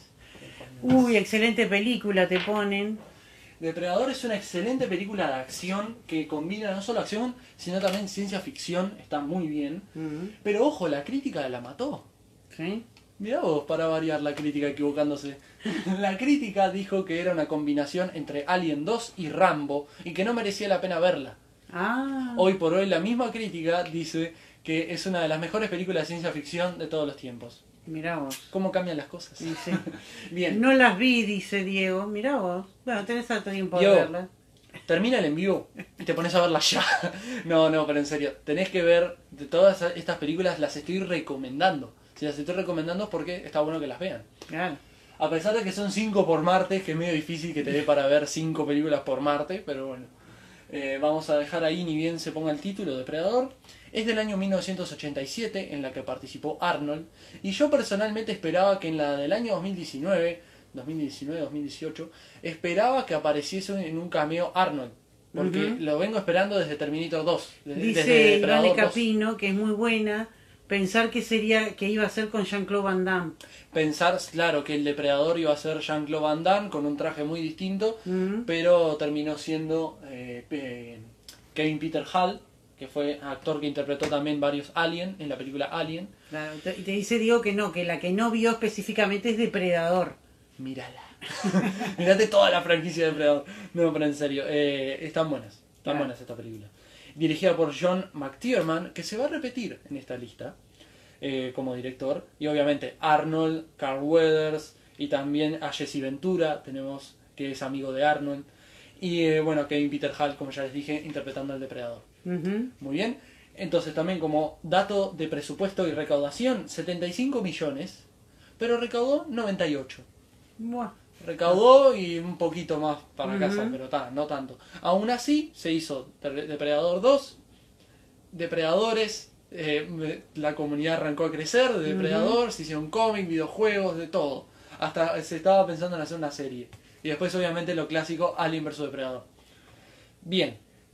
Uy, excelente película te ponen. Depredador es una excelente película de acción que combina no solo acción, sino también ciencia ficción. Está muy bien. Ujú. Pero ojo, la crítica la mató. Sí. Mirá vos, para variar la crítica equivocándose. La crítica dijo que era una combinación entre Alien 2 y Rambo y que no merecía la pena verla. Ah. Hoy por hoy la misma crítica dice que es una de las mejores películas de ciencia ficción de todos los tiempos. Mirá vos. ¿Cómo cambian las cosas? Sí, sí. Bien, No las vi, dice Diego. Mirá vos. Bueno, tenés harto tiempo de Diego. verlas. termina el en vivo y te pones a verla ya. No, pero en serio, tenés que ver de todas estas películas, las estoy recomendando. Si las estoy recomendando es porque está bueno que las vean. Claro. A pesar de que son 5 por martes, que es medio difícil que te dé para ver 5 películas por martes, pero bueno. Vamos a dejar ahí ni bien se ponga el título, Depredador. Es del año 1987, en la que participó Arnold. Y yo personalmente esperaba que en la del año 2018, esperaba que apareciese en un cameo Arnold. Porque lo vengo esperando desde Terminator 2. Dice Iván Depredador 2. Capino, que es muy buena, pensar que iba a ser con Jean-Claude Van Damme. Pensar, claro, que el depredador iba a ser Jean-Claude Van Damme con un traje muy distinto, pero terminó siendo Kevin Peter Hall, que fue actor que interpretó también varios Alien en la película Alien. Claro, y te dice Diego que no, que la que no vio específicamente es Depredador. Mírala. Mirate toda la franquicia de Depredador. No, pero en serio, están buenas. Están buenas esta película. Dirigida por John McTiernan, que se va a repetir en esta lista como director. Y obviamente Arnold, Carl Weathers y también a Jesse Ventura, tenemos que es amigo de Arnold. Y bueno, Kevin Peter Hall, como ya les dije, interpretando al depredador. Muy bien. Entonces también como dato de presupuesto y recaudación, 75 millones, pero recaudó 98. Buah. Recaudó y un poquito más para casa, pero no tanto. Aún así, se hizo Depredador 2, Depredadores, la comunidad arrancó a crecer de Depredador, se hicieron cómics, videojuegos, de todo. Hasta se estaba pensando en hacer una serie. Y después, obviamente, lo clásico, Alien vs Depredador. Bien,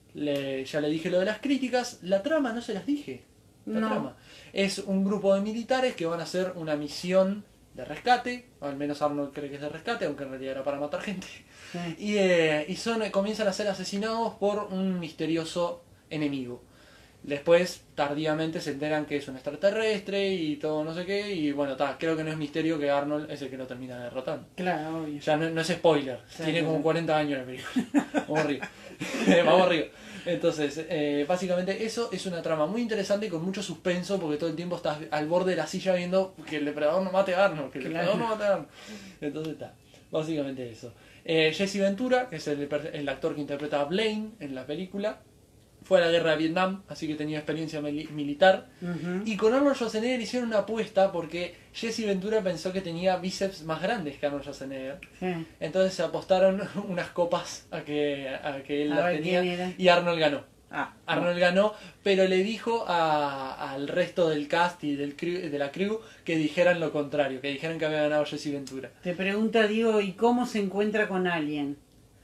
ya le dije lo de las críticas. La trama no se las dije. La trama es un grupo de militares que van a hacer una misión de rescate, o al menos Arnold cree que es de rescate, aunque en realidad era para matar gente. Sí. Y comienzan a ser asesinados por un misterioso enemigo. Después, tardíamente, se enteran que es un extraterrestre y todo no sé qué, y bueno, creo que no es misterio que Arnold es el que lo termina derrotando. Claro, obvio. Ya no es spoiler, sí, tiene como 40 años la película. Vamos arriba. Vamos arriba. Entonces, básicamente eso es una trama muy interesante y con mucho suspenso, porque todo el tiempo estás al borde de la silla viendo que el depredador no mate a Arnold, que el depredador no mate a Arnold. Entonces está, básicamente eso. Jesse Ventura, que es el actor que interpreta a Blaine en la película, fue a la guerra de Vietnam, así que tenía experiencia militar. Y con Arnold Schwarzenegger hicieron una apuesta porque Jesse Ventura pensó que tenía bíceps más grandes que Arnold Schwarzenegger. Entonces se apostaron unas copas a que él las tenía y Arnold ganó. Arnold ganó, pero le dijo al resto del cast y de la crew que dijeran lo contrario, que dijeran que había ganado Jesse Ventura. Te pregunta, Diego, ¿y cómo se encuentra con Alien?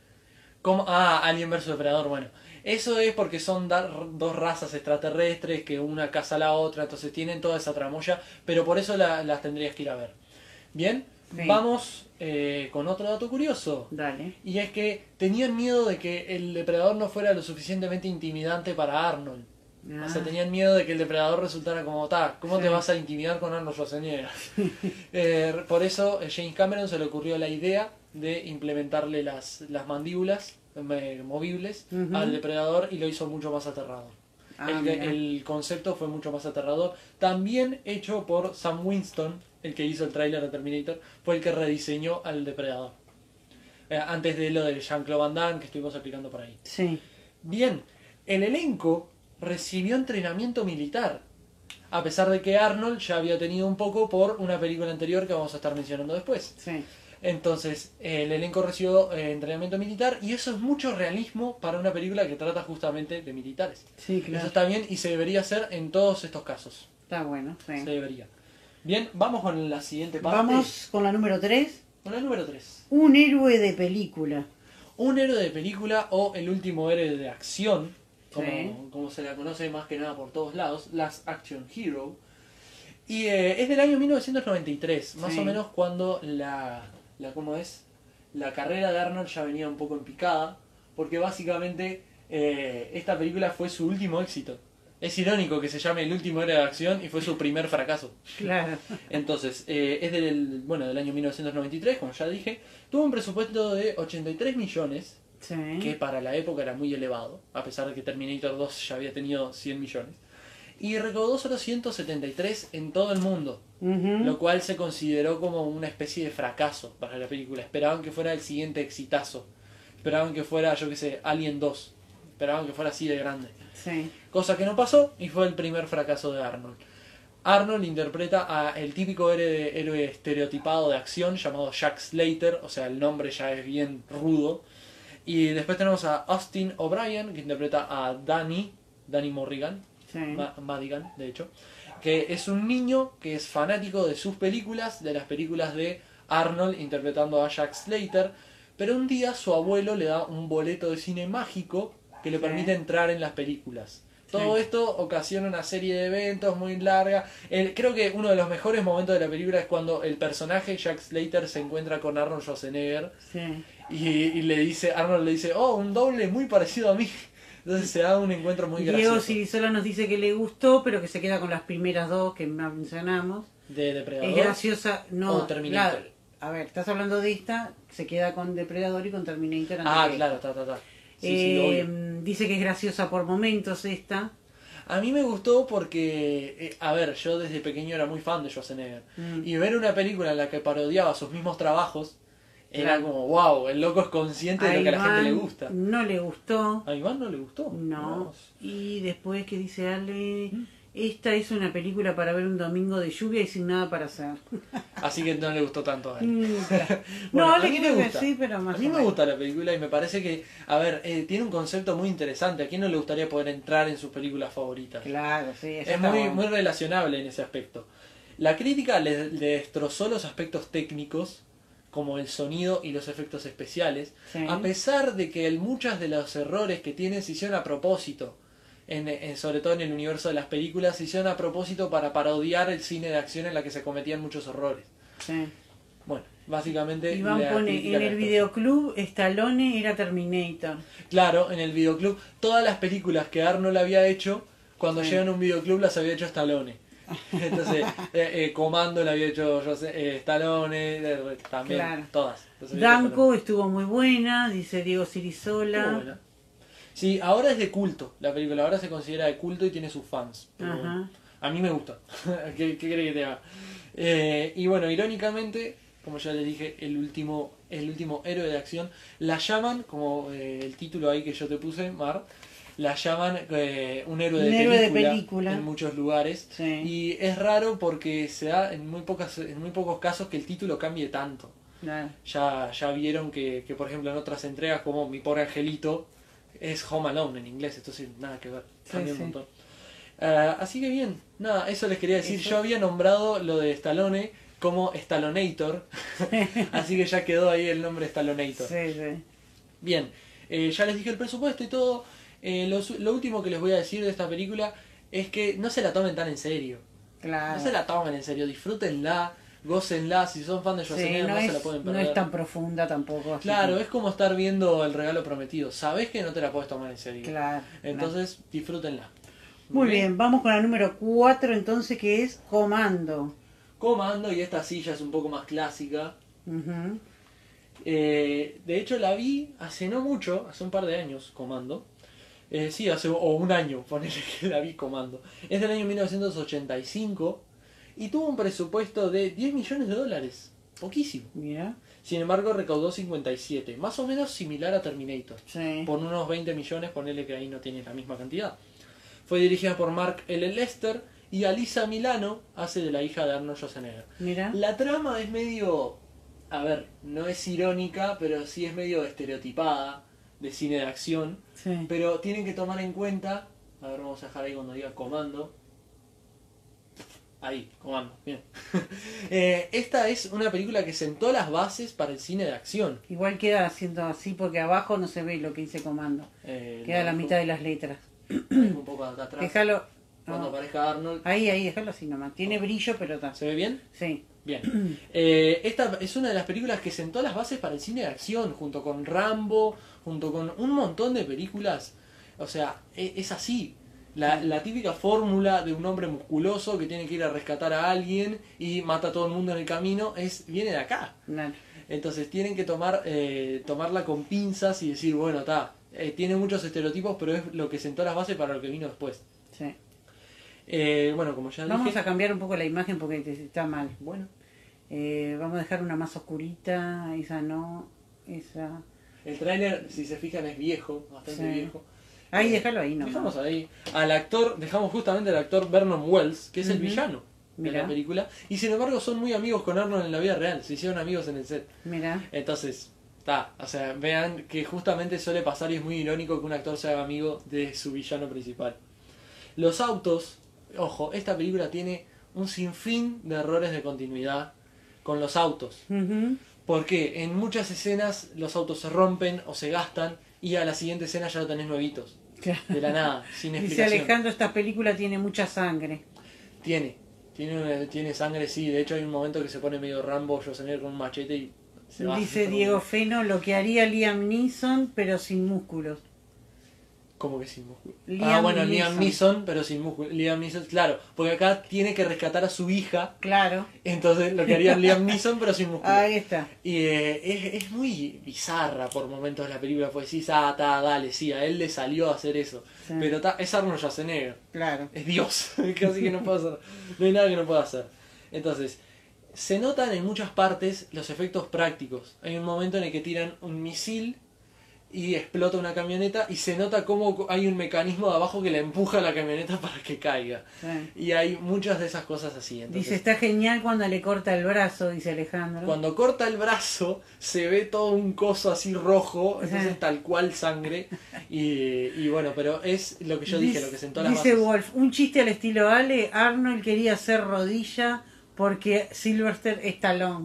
Alien vs Depredador, bueno. Eso es porque son dos razas extraterrestres que una caza a la otra, entonces tienen toda esa tramoya, pero por eso las tendrías que ir a ver. Bien, vamos con otro dato curioso. Dale. Y es que tenían miedo de que el depredador no fuera lo suficientemente intimidante para Arnold. O sea, tenían miedo de que el depredador resultara como, ¿cómo te vas a intimidar con Arnold Schwarzenegger? Por eso James Cameron se le ocurrió la idea de implementarle las mandíbulas movibles al depredador y lo hizo mucho más aterrador. El concepto fue mucho más aterrador. También hecho por Sam Winston, el que hizo el tráiler de Terminator, fue el que rediseñó al depredador. Antes de lo de Jean-Claude Van Damme que estuvimos aplicando por ahí. Sí. Bien, el elenco recibió entrenamiento militar, a pesar de que Arnold ya había tenido un poco por una película anterior que vamos a estar mencionando después. Sí. Entonces, el elenco recibió entrenamiento militar y eso es mucho realismo para una película que trata justamente de militares. Sí, claro. Eso está bien y se debería hacer en todos estos casos. Está bueno, sí. Se debería. Bien, vamos con la siguiente parte. Vamos con la número 3. Con la número 3. Un héroe de película. Un héroe de película o el último héroe de acción, Sí. como se la conoce más que nada por todos lados, Last Action Hero. Y es del año 1993, más o menos cuando ¿cómo es? La carrera de Arnold ya venía un poco en picada, porque básicamente esta película fue su último éxito. Es irónico que se llame el último héroe de acción y fue su primer fracaso. Claro. Entonces, es del año 1993, como ya dije. Tuvo un presupuesto de 83 millones, que para la época era muy elevado, a pesar de que Terminator 2 ya había tenido 100 millones. Y recaudó solo 173 en todo el mundo, lo cual se consideró como una especie de fracaso para la película. Esperaban que fuera el siguiente exitazo. Esperaban que fuera, yo qué sé, Alien 2. Esperaban que fuera así de grande. Sí. Cosa que no pasó y fue el primer fracaso de Arnold. Arnold interpreta a el típico héroe estereotipado de acción llamado Jack Slater, o sea, el nombre ya es bien rudo. Y después tenemos a Austin O'Brien, que interpreta a Danny Morrigan, Sí. Madigan, de hecho, que es un niño que es fanático de sus películas, de las películas de Arnold interpretando a Jack Slater, pero un día su abuelo le da un boleto de cine mágico que le Sí. permite entrar en las películas. Todo Sí. esto ocasiona una serie de eventos muy larga. Creo que uno de los mejores momentos de la película es cuando el personaje Jack Slater se encuentra con Arnold Schwarzenegger Sí. y le dice, Arnold le dice, oh, un doble muy parecido a mí. Entonces se da un encuentro muy Diego gracioso. Sirisola nos dice que le gustó, pero que se queda con las primeras dos que mencionamos. De Depredador. Es graciosa, no. o Terminator. A ver, estás hablando de esta, se queda con Depredador y con Terminator. Ah, antes de claro, esta. ta. Sí, obvio. Dice que es graciosa por momentos esta. A mí me gustó porque, a ver, yo desde pequeño era muy fan de Schwarzenegger. Mm. Y ver una película en la que parodiaba sus mismos trabajos era Claro. como, wow, el loco es consciente de lo que a la gente le gusta. No le gustó. A Iván no le gustó. No. Y después que dice Ale, esta es una película para ver un domingo de lluvia y sin nada para hacer. Así que no le gustó tanto a él. Claro. Bueno, No, a Ale mí creo me que gusta. sí, pero más A mí o me menos. gusta la película y me parece que, a ver, tiene un concepto muy interesante. ¿A quién no le gustaría poder entrar en sus películas favoritas? Claro, sí. esa Es está muy, buena. muy relacionable en ese aspecto. La crítica le destrozó los aspectos técnicos, como el sonido y los efectos especiales, Sí. a pesar de que muchos de los errores que tienen se hicieron a propósito. Sobre todo en el universo de las películas, se hicieron a propósito para parodiar el cine de acción en la que se cometían muchos errores. Sí. Bueno, básicamente... Iván la pone, crítica en la el destrozó. videoclub Stallone era Terminator. Claro, en el videoclub, todas las películas que Arnold había hecho, cuando Sí. llegan a un videoclub las había hecho Stallone. Entonces, Comando la había hecho Stallone, también, Claro. todas. Las había hecho Danko estuvo muy buena, dice Diego Stallone. Sirisola. Estuvo buena. Sí, ahora es de culto la película, ahora se considera de culto y tiene sus fans. Pero Ajá. a mí me gusta. ¿Qué crees que te haga? Y bueno, irónicamente, como ya les dije, el último héroe de acción, la llaman, como el título ahí que yo te puse, Mar, la llaman un héroe, Un héroe de película. en muchos lugares. Sí. Y es raro porque se da en muy pocos casos que el título cambie tanto. Claro. Ya vieron que, por ejemplo, en otras entregas como Mi Pobre Angelito es Home Alone en inglés, entonces nada que ver, Sí, cambia sí. un montón. Así que bien, nada, eso les quería decir. Eso. Yo había nombrado lo de Stallone como Stallonator, así que ya quedó ahí el nombre Stallonator. Sí, sí. Bien, ya les dije el presupuesto y todo. Lo último que les voy a decir de esta película es que no se la tomen tan en serio. Claro. No se la tomen en serio, disfrútenla, gócenla. Si son fan de Sí, Schwarzenegger no, se la pueden no perder. es tan profunda tampoco. así Claro, que- es como estar viendo El Regalo Prometido. Sabés que no te la puedes tomar en serio. Claro. Entonces, disfrútenla. Muy bien, vamos con la número 4 entonces, que es Comando. Comando, y esta silla es un poco más clásica. Ujú. De hecho, la vi hace no mucho, hace un par de años, Comando. Sí, o un año, ponele que la vi Comando. Es del año 1985 y tuvo un presupuesto de $10 millones. Poquísimo. Mira. Sin embargo, recaudó 57, más o menos similar a Terminator. Sí. Por unos 20 millones, ponele que ahí no tiene la misma cantidad. Fue dirigida por Mark L. Lester y Alyssa Milano hace de la hija de Arnold Schwarzenegger. Mira. La trama es medio, a ver, no es irónica, pero sí es medio estereotipada de cine de acción. Sí. Pero tienen que tomar en cuenta, a ver, vamos a dejar ahí cuando diga Comando. Ahí, Comando, bien. Esta es una película que sentó las bases para el cine de acción. Igual queda haciendo así porque abajo no se ve lo que dice Comando. Queda la mitad de las letras. Un poco acá atrás. Déjalo. Cuando no. aparezca Arnold. Ahí, déjalo así nomás. Tiene brillo, pero está. ¿Se ve bien? Sí. Bien. Esta es una de las películas que sentó las bases para el cine de acción, junto con Rambo, junto con un montón de películas. O sea, es así. La típica fórmula de un hombre musculoso que tiene que ir a rescatar a alguien y mata a todo el mundo en el camino viene de acá. Claro. Entonces tienen que tomarla con pinzas y decir, bueno, está, tiene muchos estereotipos, pero es lo que sentó las bases para lo que vino después. Sí. Bueno, como ya Vamos dije... a cambiar un poco la imagen porque está mal. Bueno, Vamos a dejar una más oscurita. Esa no. Esa. el tráiler, si se fijan, es viejo, bastante Sí. viejo. Ahí, déjalo ahí nomás. Dejamos ahí al actor, dejamos justamente al actor Vernon Wells, que es el Ujú. villano en Mirá. la película. Y sin embargo son muy amigos con Arnold en la vida real. Se hicieron amigos en el set. Mira. Entonces, o sea, vean que justamente suele pasar y es muy irónico que un actor se haga amigo de su villano principal. Los autos, ojo, esta película tiene un sinfín de errores de continuidad con los autos. Ujú. Porque en muchas escenas los autos se rompen o se gastan y a la siguiente escena ya lo tenés nuevitos. Claro. De la nada, sin Dice explicación. Alejandro, esta película tiene mucha sangre. Tiene sangre, sí. De hecho hay un momento que se pone medio Rambo Schwarzenegger con un machete y se va. Dice Diego Feno, lo que haría Liam Neeson, pero sin músculos. ¿Cómo que sin músculo? Liam Liam Neeson. Neeson, pero sin músculo. Liam Neeson, claro, porque acá tiene que rescatar a su hija, Claro, entonces lo que haría Liam Neeson, pero sin músculo. ahí está. Y es muy bizarra por momentos la película, pues decís, dale, sí, a él le salió a hacer eso. Sí. Pero es Arnold Schwarzenegger, Claro. es Dios, casi que no puede hacer, no hay nada que no pueda hacer. Entonces, se notan en muchas partes los efectos prácticos. Hay un momento en el que tiran un misil y explota una camioneta y se nota como hay un mecanismo de abajo que le empuja a la camioneta para que caiga. Sí. Y hay muchas de esas cosas así. Entonces, Dice, está genial cuando le corta el brazo, dice Alejandro. cuando corta el brazo se ve todo un coso así rojo, entonces tal cual sangre. Y bueno, pero es lo que yo dije, lo que sentó las Dice bases. Wolf, un chiste al estilo Ale, Arnold quería hacer rodilla porque Sylvester Stallone.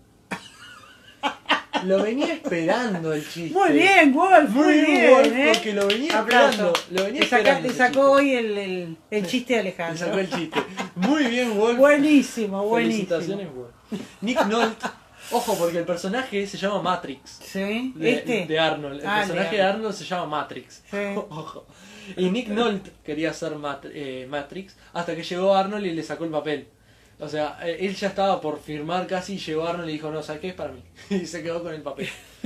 Lo venía esperando el chiste. Muy bien, Wolf, muy bien. Wolf, porque lo venía esperando. Lo venía esperando Te ese sacó chiste. hoy el chiste de Le Alejandro. sacó el chiste. Muy bien, Wolf. Buenísimo, buenísimo. Felicitaciones, Wolf. Nick Nolte. Ojo, porque el personaje se llama Matrix. ¿Sí? De Arnold. El personaje de Arnold se llama Matrix. Sí. Ojo. Y Nick Nolte quería ser Matrix hasta que llegó Arnold y le sacó el papel. O sea, él ya estaba por firmar casi y llegó Arnold y dijo, no, ¿sabes qué? Es para mí. Y se quedó con el papel.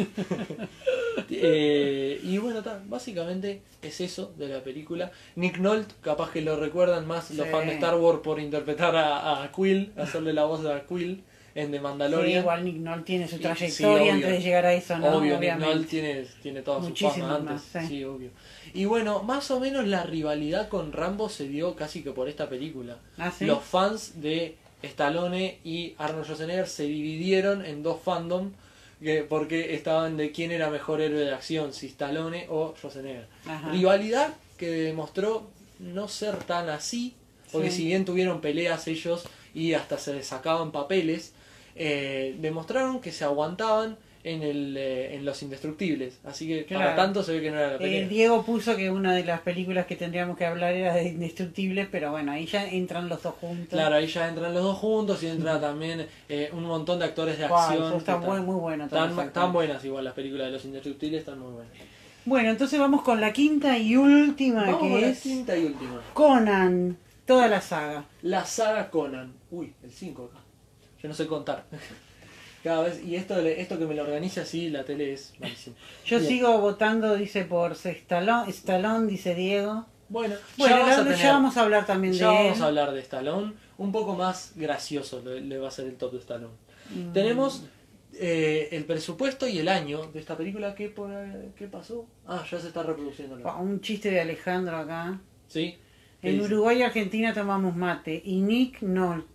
Y bueno, básicamente es eso de la película. Nick Nolte, capaz que lo recuerdan más los Sí. fans de Star Wars por interpretar a Quill, hacerle la voz a Quill en The Sí, Mandalorian. igual Nick Nolte tiene su Sí, trayectoria obvio. antes de llegar a eso, ¿no? Obvio, Nick Obviamente. Nolte tiene toda su Muchísimo fama antes. más, Sí, obvio. Y bueno, más o menos la rivalidad con Rambo se dio casi que por esta película. ¿Ah, sí? Los fans de Stallone y Arnold Schwarzenegger se dividieron en dos fandom porque estaban de quién era mejor héroe de acción, si Stallone o Schwarzenegger. Ajá. Rivalidad que demostró no ser tan así, porque Sí. si bien tuvieron peleas ellos y hasta se les sacaban papeles, demostraron que se aguantaban en Los Indestructibles. Así que para Claro. tanto se ve que no era la pelea. Diego puso que una de las películas que tendríamos que hablar era de Indestructibles, pero bueno, ahí ya entran los dos juntos. Claro, ahí ya entran los dos juntos y entra también un montón de actores de Guau, acción. eso está que muy bueno. todos los Están actores. buenas igual las películas de Los Indestructibles, están muy buenas. Bueno, entonces vamos con la quinta y última, Vamos con que la es quinta y última. Conan, toda la saga. La saga Conan. Uy, el 5 acá. Yo no sé contar. Cada vez, y esto que me lo organice así, la tele es malísimo. Yo Bien. sigo votando, dice por Stallone, dice Diego. Bueno, Bueno, ya ya vamos a hablar también ya de vamos él. a hablar de Stallone. Un poco más gracioso le va a ser el top de Stallone. Mm. Tenemos el presupuesto y el año de esta película. ¿Qué pasó? Ya se está reproduciendo. Un chiste de Alejandro acá. ¿Sí? ¿Qué En dice? Uruguay y Argentina tomamos mate. Y Nick Nolte.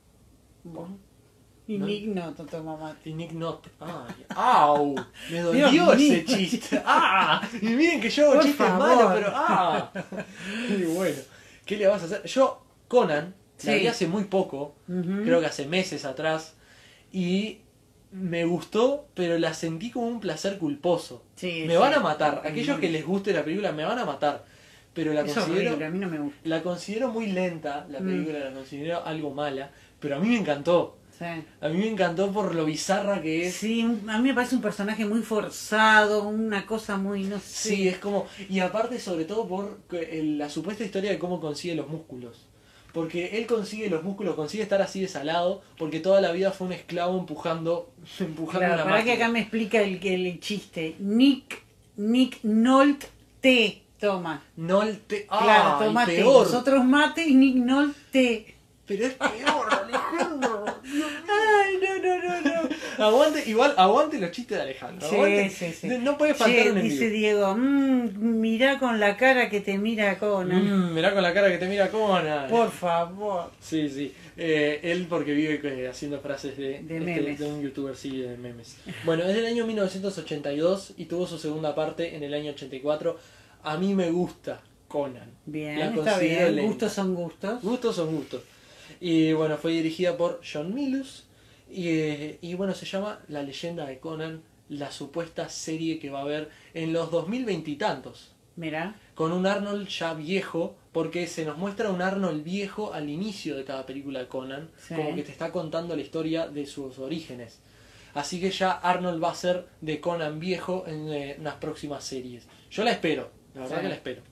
Y ¿No? Nick Nolte toma mate. Y Nick Nolte. ¡Ay! ¡Au! Me dolió Dios ese mío. chiste. ¡Ah! Y miren que yo hago Por chistes favor. malos, pero ¡ah! Y bueno, ¿qué le vas a hacer? Yo, Conan, Sí. la vi hace muy poco, Ujú. creo que hace meses atrás, y me gustó, pero la sentí como un placer culposo. Sí, Me sí. van a matar. Aquellos que les guste la película me van a matar. Pero la Es considero, horrible, a mí no me gusta. la considero muy lenta, la película la considero algo mala, pero a mí me encantó. Sí. A mí me encantó por lo bizarra que es. Sí, a mí me parece un personaje muy forzado, una cosa muy, no sé. Sí, es como... Y aparte sobre todo por la supuesta historia de cómo consigue los músculos. Porque él consigue los músculos, consigue estar así de salado, porque toda la vida fue un esclavo empujando Claro, una para que máquina. acá me explica el chiste. Nick Nolte té, toma. Nolte... Claro, ¡Ah! toma té. Peor. Nosotros mate y Nick Nolte té. Pero es peor, Alejandro. Dios mío. Ay, no. aguante los chistes de Alejandro. Sí, Aguante. sí. No puede faltar un Dice enemigo. Diego, mirá con la cara que te mira Conan. Mirá con la cara que te mira Conan. Por favor. Sí, sí. Él porque vive haciendo frases de memes. de un youtuber, sí, de memes. Bueno, es del año 1982 y tuvo su segunda parte en el año 84. A mí me gusta Conan. Bien, La está considero bien. lenta. Gustos son gustos. Gustos son gustos. Y bueno, fue dirigida por John Milius. Y bueno, se llama La leyenda de Conan, la supuesta serie que va a haber en los 2020 y tantos. Mira. Con un Arnold ya viejo, porque se nos muestra un Arnold viejo al inicio de cada película de Conan, Sí. como que te está contando la historia de sus orígenes. Así que ya Arnold va a ser de Conan viejo en unas próximas series. Yo la espero, la verdad Sí. que la espero.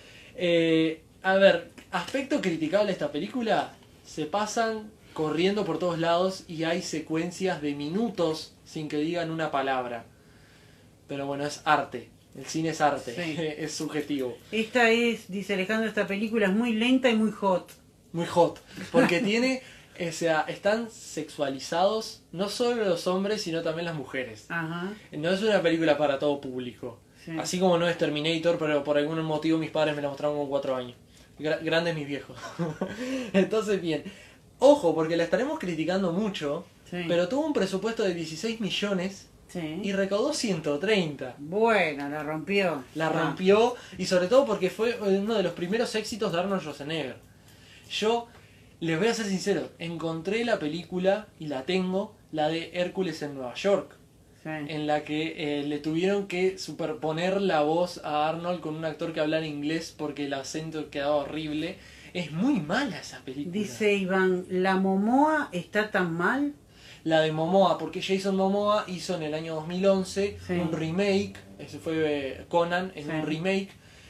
A ver, aspecto criticable de esta película, se pasan corriendo por todos lados y hay secuencias de minutos sin que digan una palabra. Pero bueno, es arte. El cine es arte, Sí. es subjetivo. Esta es, dice Alejandro, esta película es muy lenta y muy hot. Muy hot. Porque tiene, o sea, están sexualizados no solo los hombres, sino también las mujeres. Ajá. No es una película para todo público. Sí. Así como no es Terminator, pero por algún motivo mis padres me la mostraron con 4 años. Grandes mis viejos. Entonces, bien. Ojo, porque la estaremos criticando mucho, Sí. pero tuvo un presupuesto de 16 millones Sí. y recaudó 130. Bueno, la rompió. La rompió, y sobre todo porque fue uno de los primeros éxitos de Arnold Schwarzenegger. Yo, les voy a ser sincero, encontré la película, y la tengo, la de Hércules en Nueva York, Sí. en la que le tuvieron que superponer la voz a Arnold con un actor que hablara inglés porque el acento quedaba horrible. Es muy mala esa película. Dice Iván, ¿la Momoa está tan mal? La de Momoa, porque Jason Momoa hizo en el año 2011 Sí. un remake, ese fue Conan en Sí. un remake.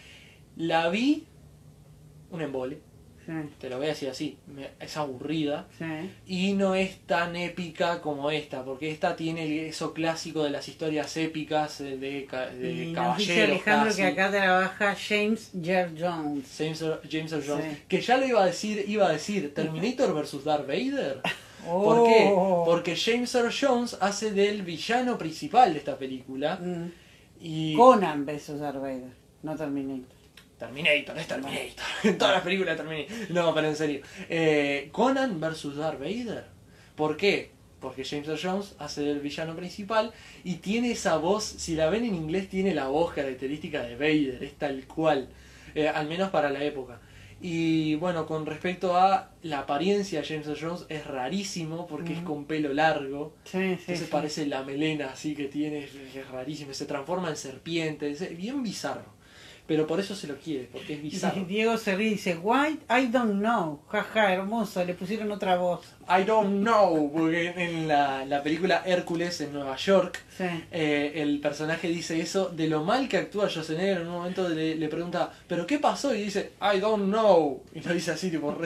La vi, un embole, Sí. te lo voy a decir así, es aburrida Sí. y no es tan épica como esta, porque esta tiene eso clásico de las historias épicas de Y nos caballeros. dice Alejandro casi. que acá trabaja James Earl Jones. James Earl Jones, Sí. que ya lo iba a decir Terminator versus Darth Vader. ¿Por qué? Porque James Earl Jones hace del villano principal de esta película. Mm. Y Conan versus Darth Vader, no Terminator. Terminator, es Terminator. En todas las películas de Terminator. No, pero en serio. Conan versus Darth Vader. ¿Por qué? Porque James Earl Jones hace del villano principal y tiene esa voz, si la ven en inglés, tiene la voz característica de Vader, es tal cual. Al menos para la época. Y bueno, con respecto a la apariencia de James Earl Jones, es rarísimo porque es con pelo largo. Sí, sí. Entonces sí. parece la melena así que tiene, es rarísimo, se transforma en serpiente, es bien bizarro. Pero por eso se lo quiere, porque es bizarro. Diego se ríe y dice, White, I don't know. Jaja, hermoso, le pusieron otra voz. I don't know, porque en la película Hércules en Nueva York, Sí. el personaje dice eso, de lo mal que actúa Schwarzenegger. En un momento le pregunta, ¿pero qué pasó? Y dice, I don't know. Y lo dice así, tipo,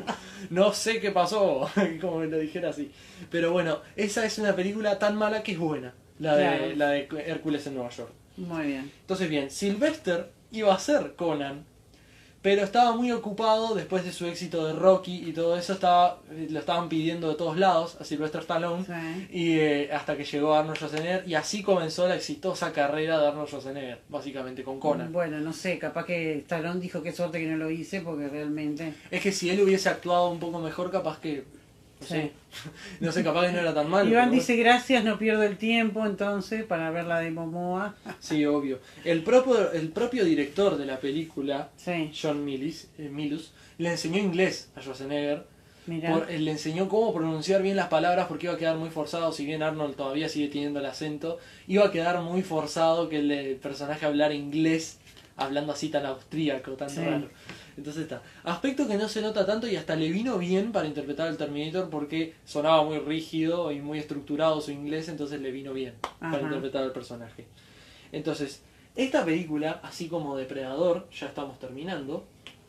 no sé qué pasó, como que lo dijera así. Pero bueno, esa es una película tan mala que es buena, Claro. la de Hércules en Nueva York. Muy bien. Entonces bien, Sylvester iba a ser Conan, pero estaba muy ocupado después de su éxito de Rocky y todo eso, lo estaban pidiendo de todos lados a Sylvester Stallone. Sí. Y hasta que llegó Arnold Schwarzenegger, y así comenzó la exitosa carrera de Arnold Schwarzenegger, básicamente con Conan. Bueno, no sé, capaz que Stallone dijo qué suerte que no lo hice porque realmente... Es que si él hubiese actuado un poco mejor, capaz que... No sé, no sé, capaz que no era tan malo. Iván pero dice, gracias, no pierdo el tiempo entonces para ver la de Momoa. sí, obvio. El propio director de la película, Sí, John Milius, le enseñó inglés a Schwarzenegger. mira. Le enseñó cómo pronunciar bien las palabras porque iba a quedar muy forzado, si bien Arnold todavía sigue teniendo el acento, iba a quedar muy forzado que el personaje hablara inglés, hablando así tan austríaco, tan Sí. raro. Entonces está. Aspecto que no se nota tanto y hasta le vino bien para interpretar al Terminator porque sonaba muy rígido y muy estructurado su inglés, entonces le vino bien para Ajá. interpretar al personaje. Entonces, esta película, así como Depredador, ya estamos terminando.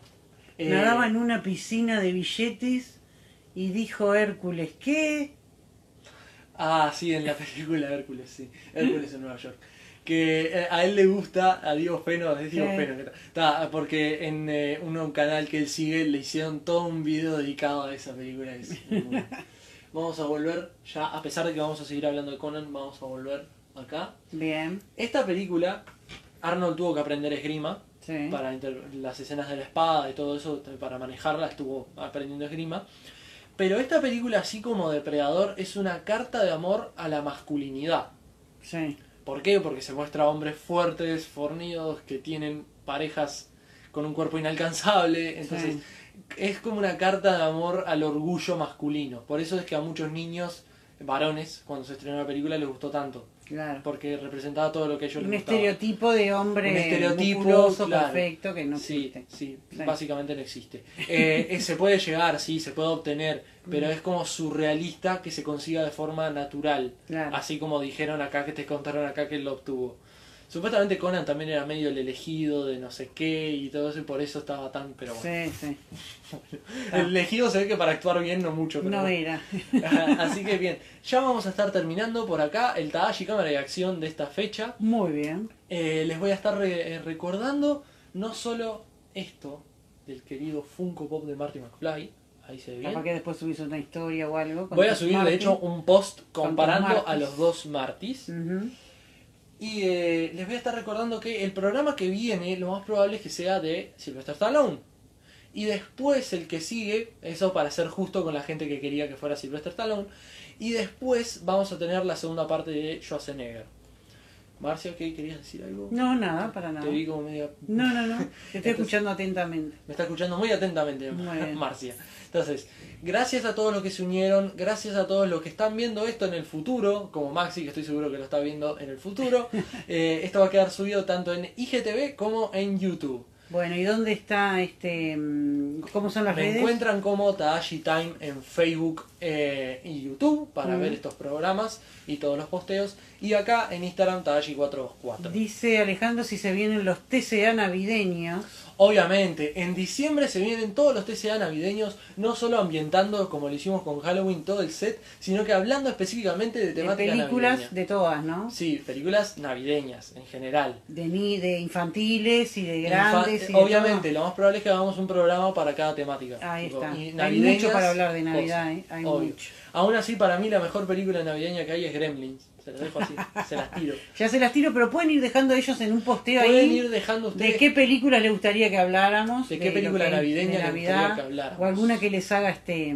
Nadaba en una piscina de billetes y dijo Hércules, ¿qué? Ah, sí, en la película Hércules, sí. Hércules en Nueva York. Que a él le gusta, a Diego Feno, es Diego Sí. Feno, que porque en un canal que él sigue le hicieron todo un video dedicado a esa película. Es muy bueno. vamos a volver, ya a pesar de que vamos a seguir hablando de Conan, vamos a volver acá. Bien. Esta película, Arnold tuvo que aprender esgrima. Sí. Para las escenas de la espada y todo eso, para manejarla, estuvo aprendiendo esgrima. Pero esta película, así como Depredador, es una carta de amor a la masculinidad. Sí. ¿Por qué? Porque se muestra a hombres fuertes, fornidos, que tienen parejas con un cuerpo inalcanzable. Entonces, es como una carta de amor al orgullo masculino. Por eso es que a muchos niños, varones, cuando se estrenó la película, les gustó tanto. Claro. Porque representaba todo lo que a ellos Un les gustaba. estereotipo de hombre Un estereotipo, musculoso, claro. perfecto, que no existe. Sí, básicamente no existe. Se puede llegar, sí, se puede obtener, pero es como surrealista que se consiga de forma natural. Claro. Así como dijeron acá, que te contaron acá que él lo obtuvo. Supuestamente Conan también era medio el elegido de no sé qué y todo eso, y por eso estaba tan... Pero bueno. Sí. El elegido se ve que para actuar bien no mucho, pero No bueno. era. Así que bien, ya vamos a estar terminando por acá el Tadashi Cámara de Acción de esta fecha. Muy bien. Les voy a estar recordando no solo esto del querido Funko Pop de Marty McFly, ahí se ve bien. Capaz que después subís una historia o algo. con Voy a tus subir de Martys. hecho un post comparando Martys. a los dos Martys. Ujú. Y les voy a estar recordando que el programa que viene lo más probable es que sea de Sylvester Stallone. Y después el que sigue, eso para ser justo con la gente que quería que fuera Sylvester Stallone. Y después vamos a tener la segunda parte de Schwarzenegger. Marcia, ¿qué querías decir algo? No, nada, para nada. Te vi como media... No. Te estoy Entonces- escuchando atentamente. Me está escuchando muy atentamente Muy bien. Marcia. Entonces, gracias a todos los que se unieron, gracias a todos los que están viendo esto en el futuro, como Maxi, que estoy seguro que lo está viendo en el futuro. Esto va a quedar subido tanto en IGTV como en YouTube. Bueno, ¿y dónde está cómo son las Me redes? encuentran como Tadashi Time en Facebook y YouTube para ver estos programas y todos los posteos. Y acá en Instagram Tadashi424. Dice Alejandro si se vienen los TCA navideños. Obviamente, en diciembre se vienen todos los TCA navideños, no solo ambientando como lo hicimos con Halloween todo el set, sino que hablando específicamente de De temática películas navideña. de todas, ¿no? Sí, películas navideñas en general. De infantiles y de grandes. y de Obviamente, lo más probable es que hagamos un programa para cada temática. todo. Ahí Tipo, está. y Hay navideñas, mucho para hablar de Navidad, cosas. Hay Obvio. mucho. Aún así, para mí la mejor película navideña que hay es Gremlins. Se las dejo así, se las tiro. Ya se las tiro, pero pueden ir dejando ellos en un posteo Pueden ahí ir dejando ustedes de qué película les gustaría que habláramos. de qué lo película que- navideña de les gustaría Navidad, que habláramos. o alguna que les haga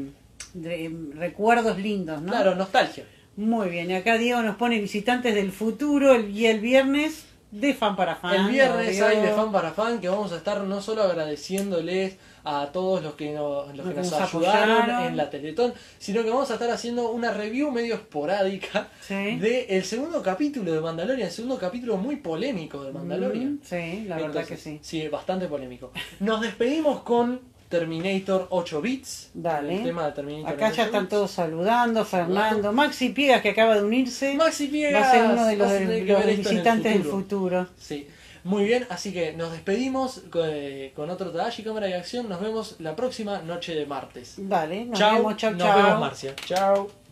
recuerdos lindos, ¿no? Claro, nostalgia. Muy bien, y acá Diego nos pone visitantes del futuro y el viernes de fan para fan. El viernes obvio. hay de fan para fan que vamos a estar no solo agradeciéndoles a todos los que nos nos ayudaron apoyaron. en la Teletón, sino que vamos a estar haciendo una review medio esporádica Sí. del segundo capítulo de Mandalorian, el segundo capítulo muy polémico de Mandalorian. Sí, la verdad Entonces, que sí. Sí, bastante polémico. Nos despedimos con Terminator 8 bits. Dale. El tema de Terminator Acá en ya 8 están bits. todos saludando, Fernando, Maxi Piegas que acaba de unirse. Maxi Piegas, va a ser uno de los, vas a tener que los ver esto en el visitantes del futuro. Sí, muy bien, así que nos despedimos con otro Tadashi Cámara de Acción. Nos vemos la próxima noche de martes. Dale, nos Chau, vemos, chau, nos chau. vemos Marcia. Chao.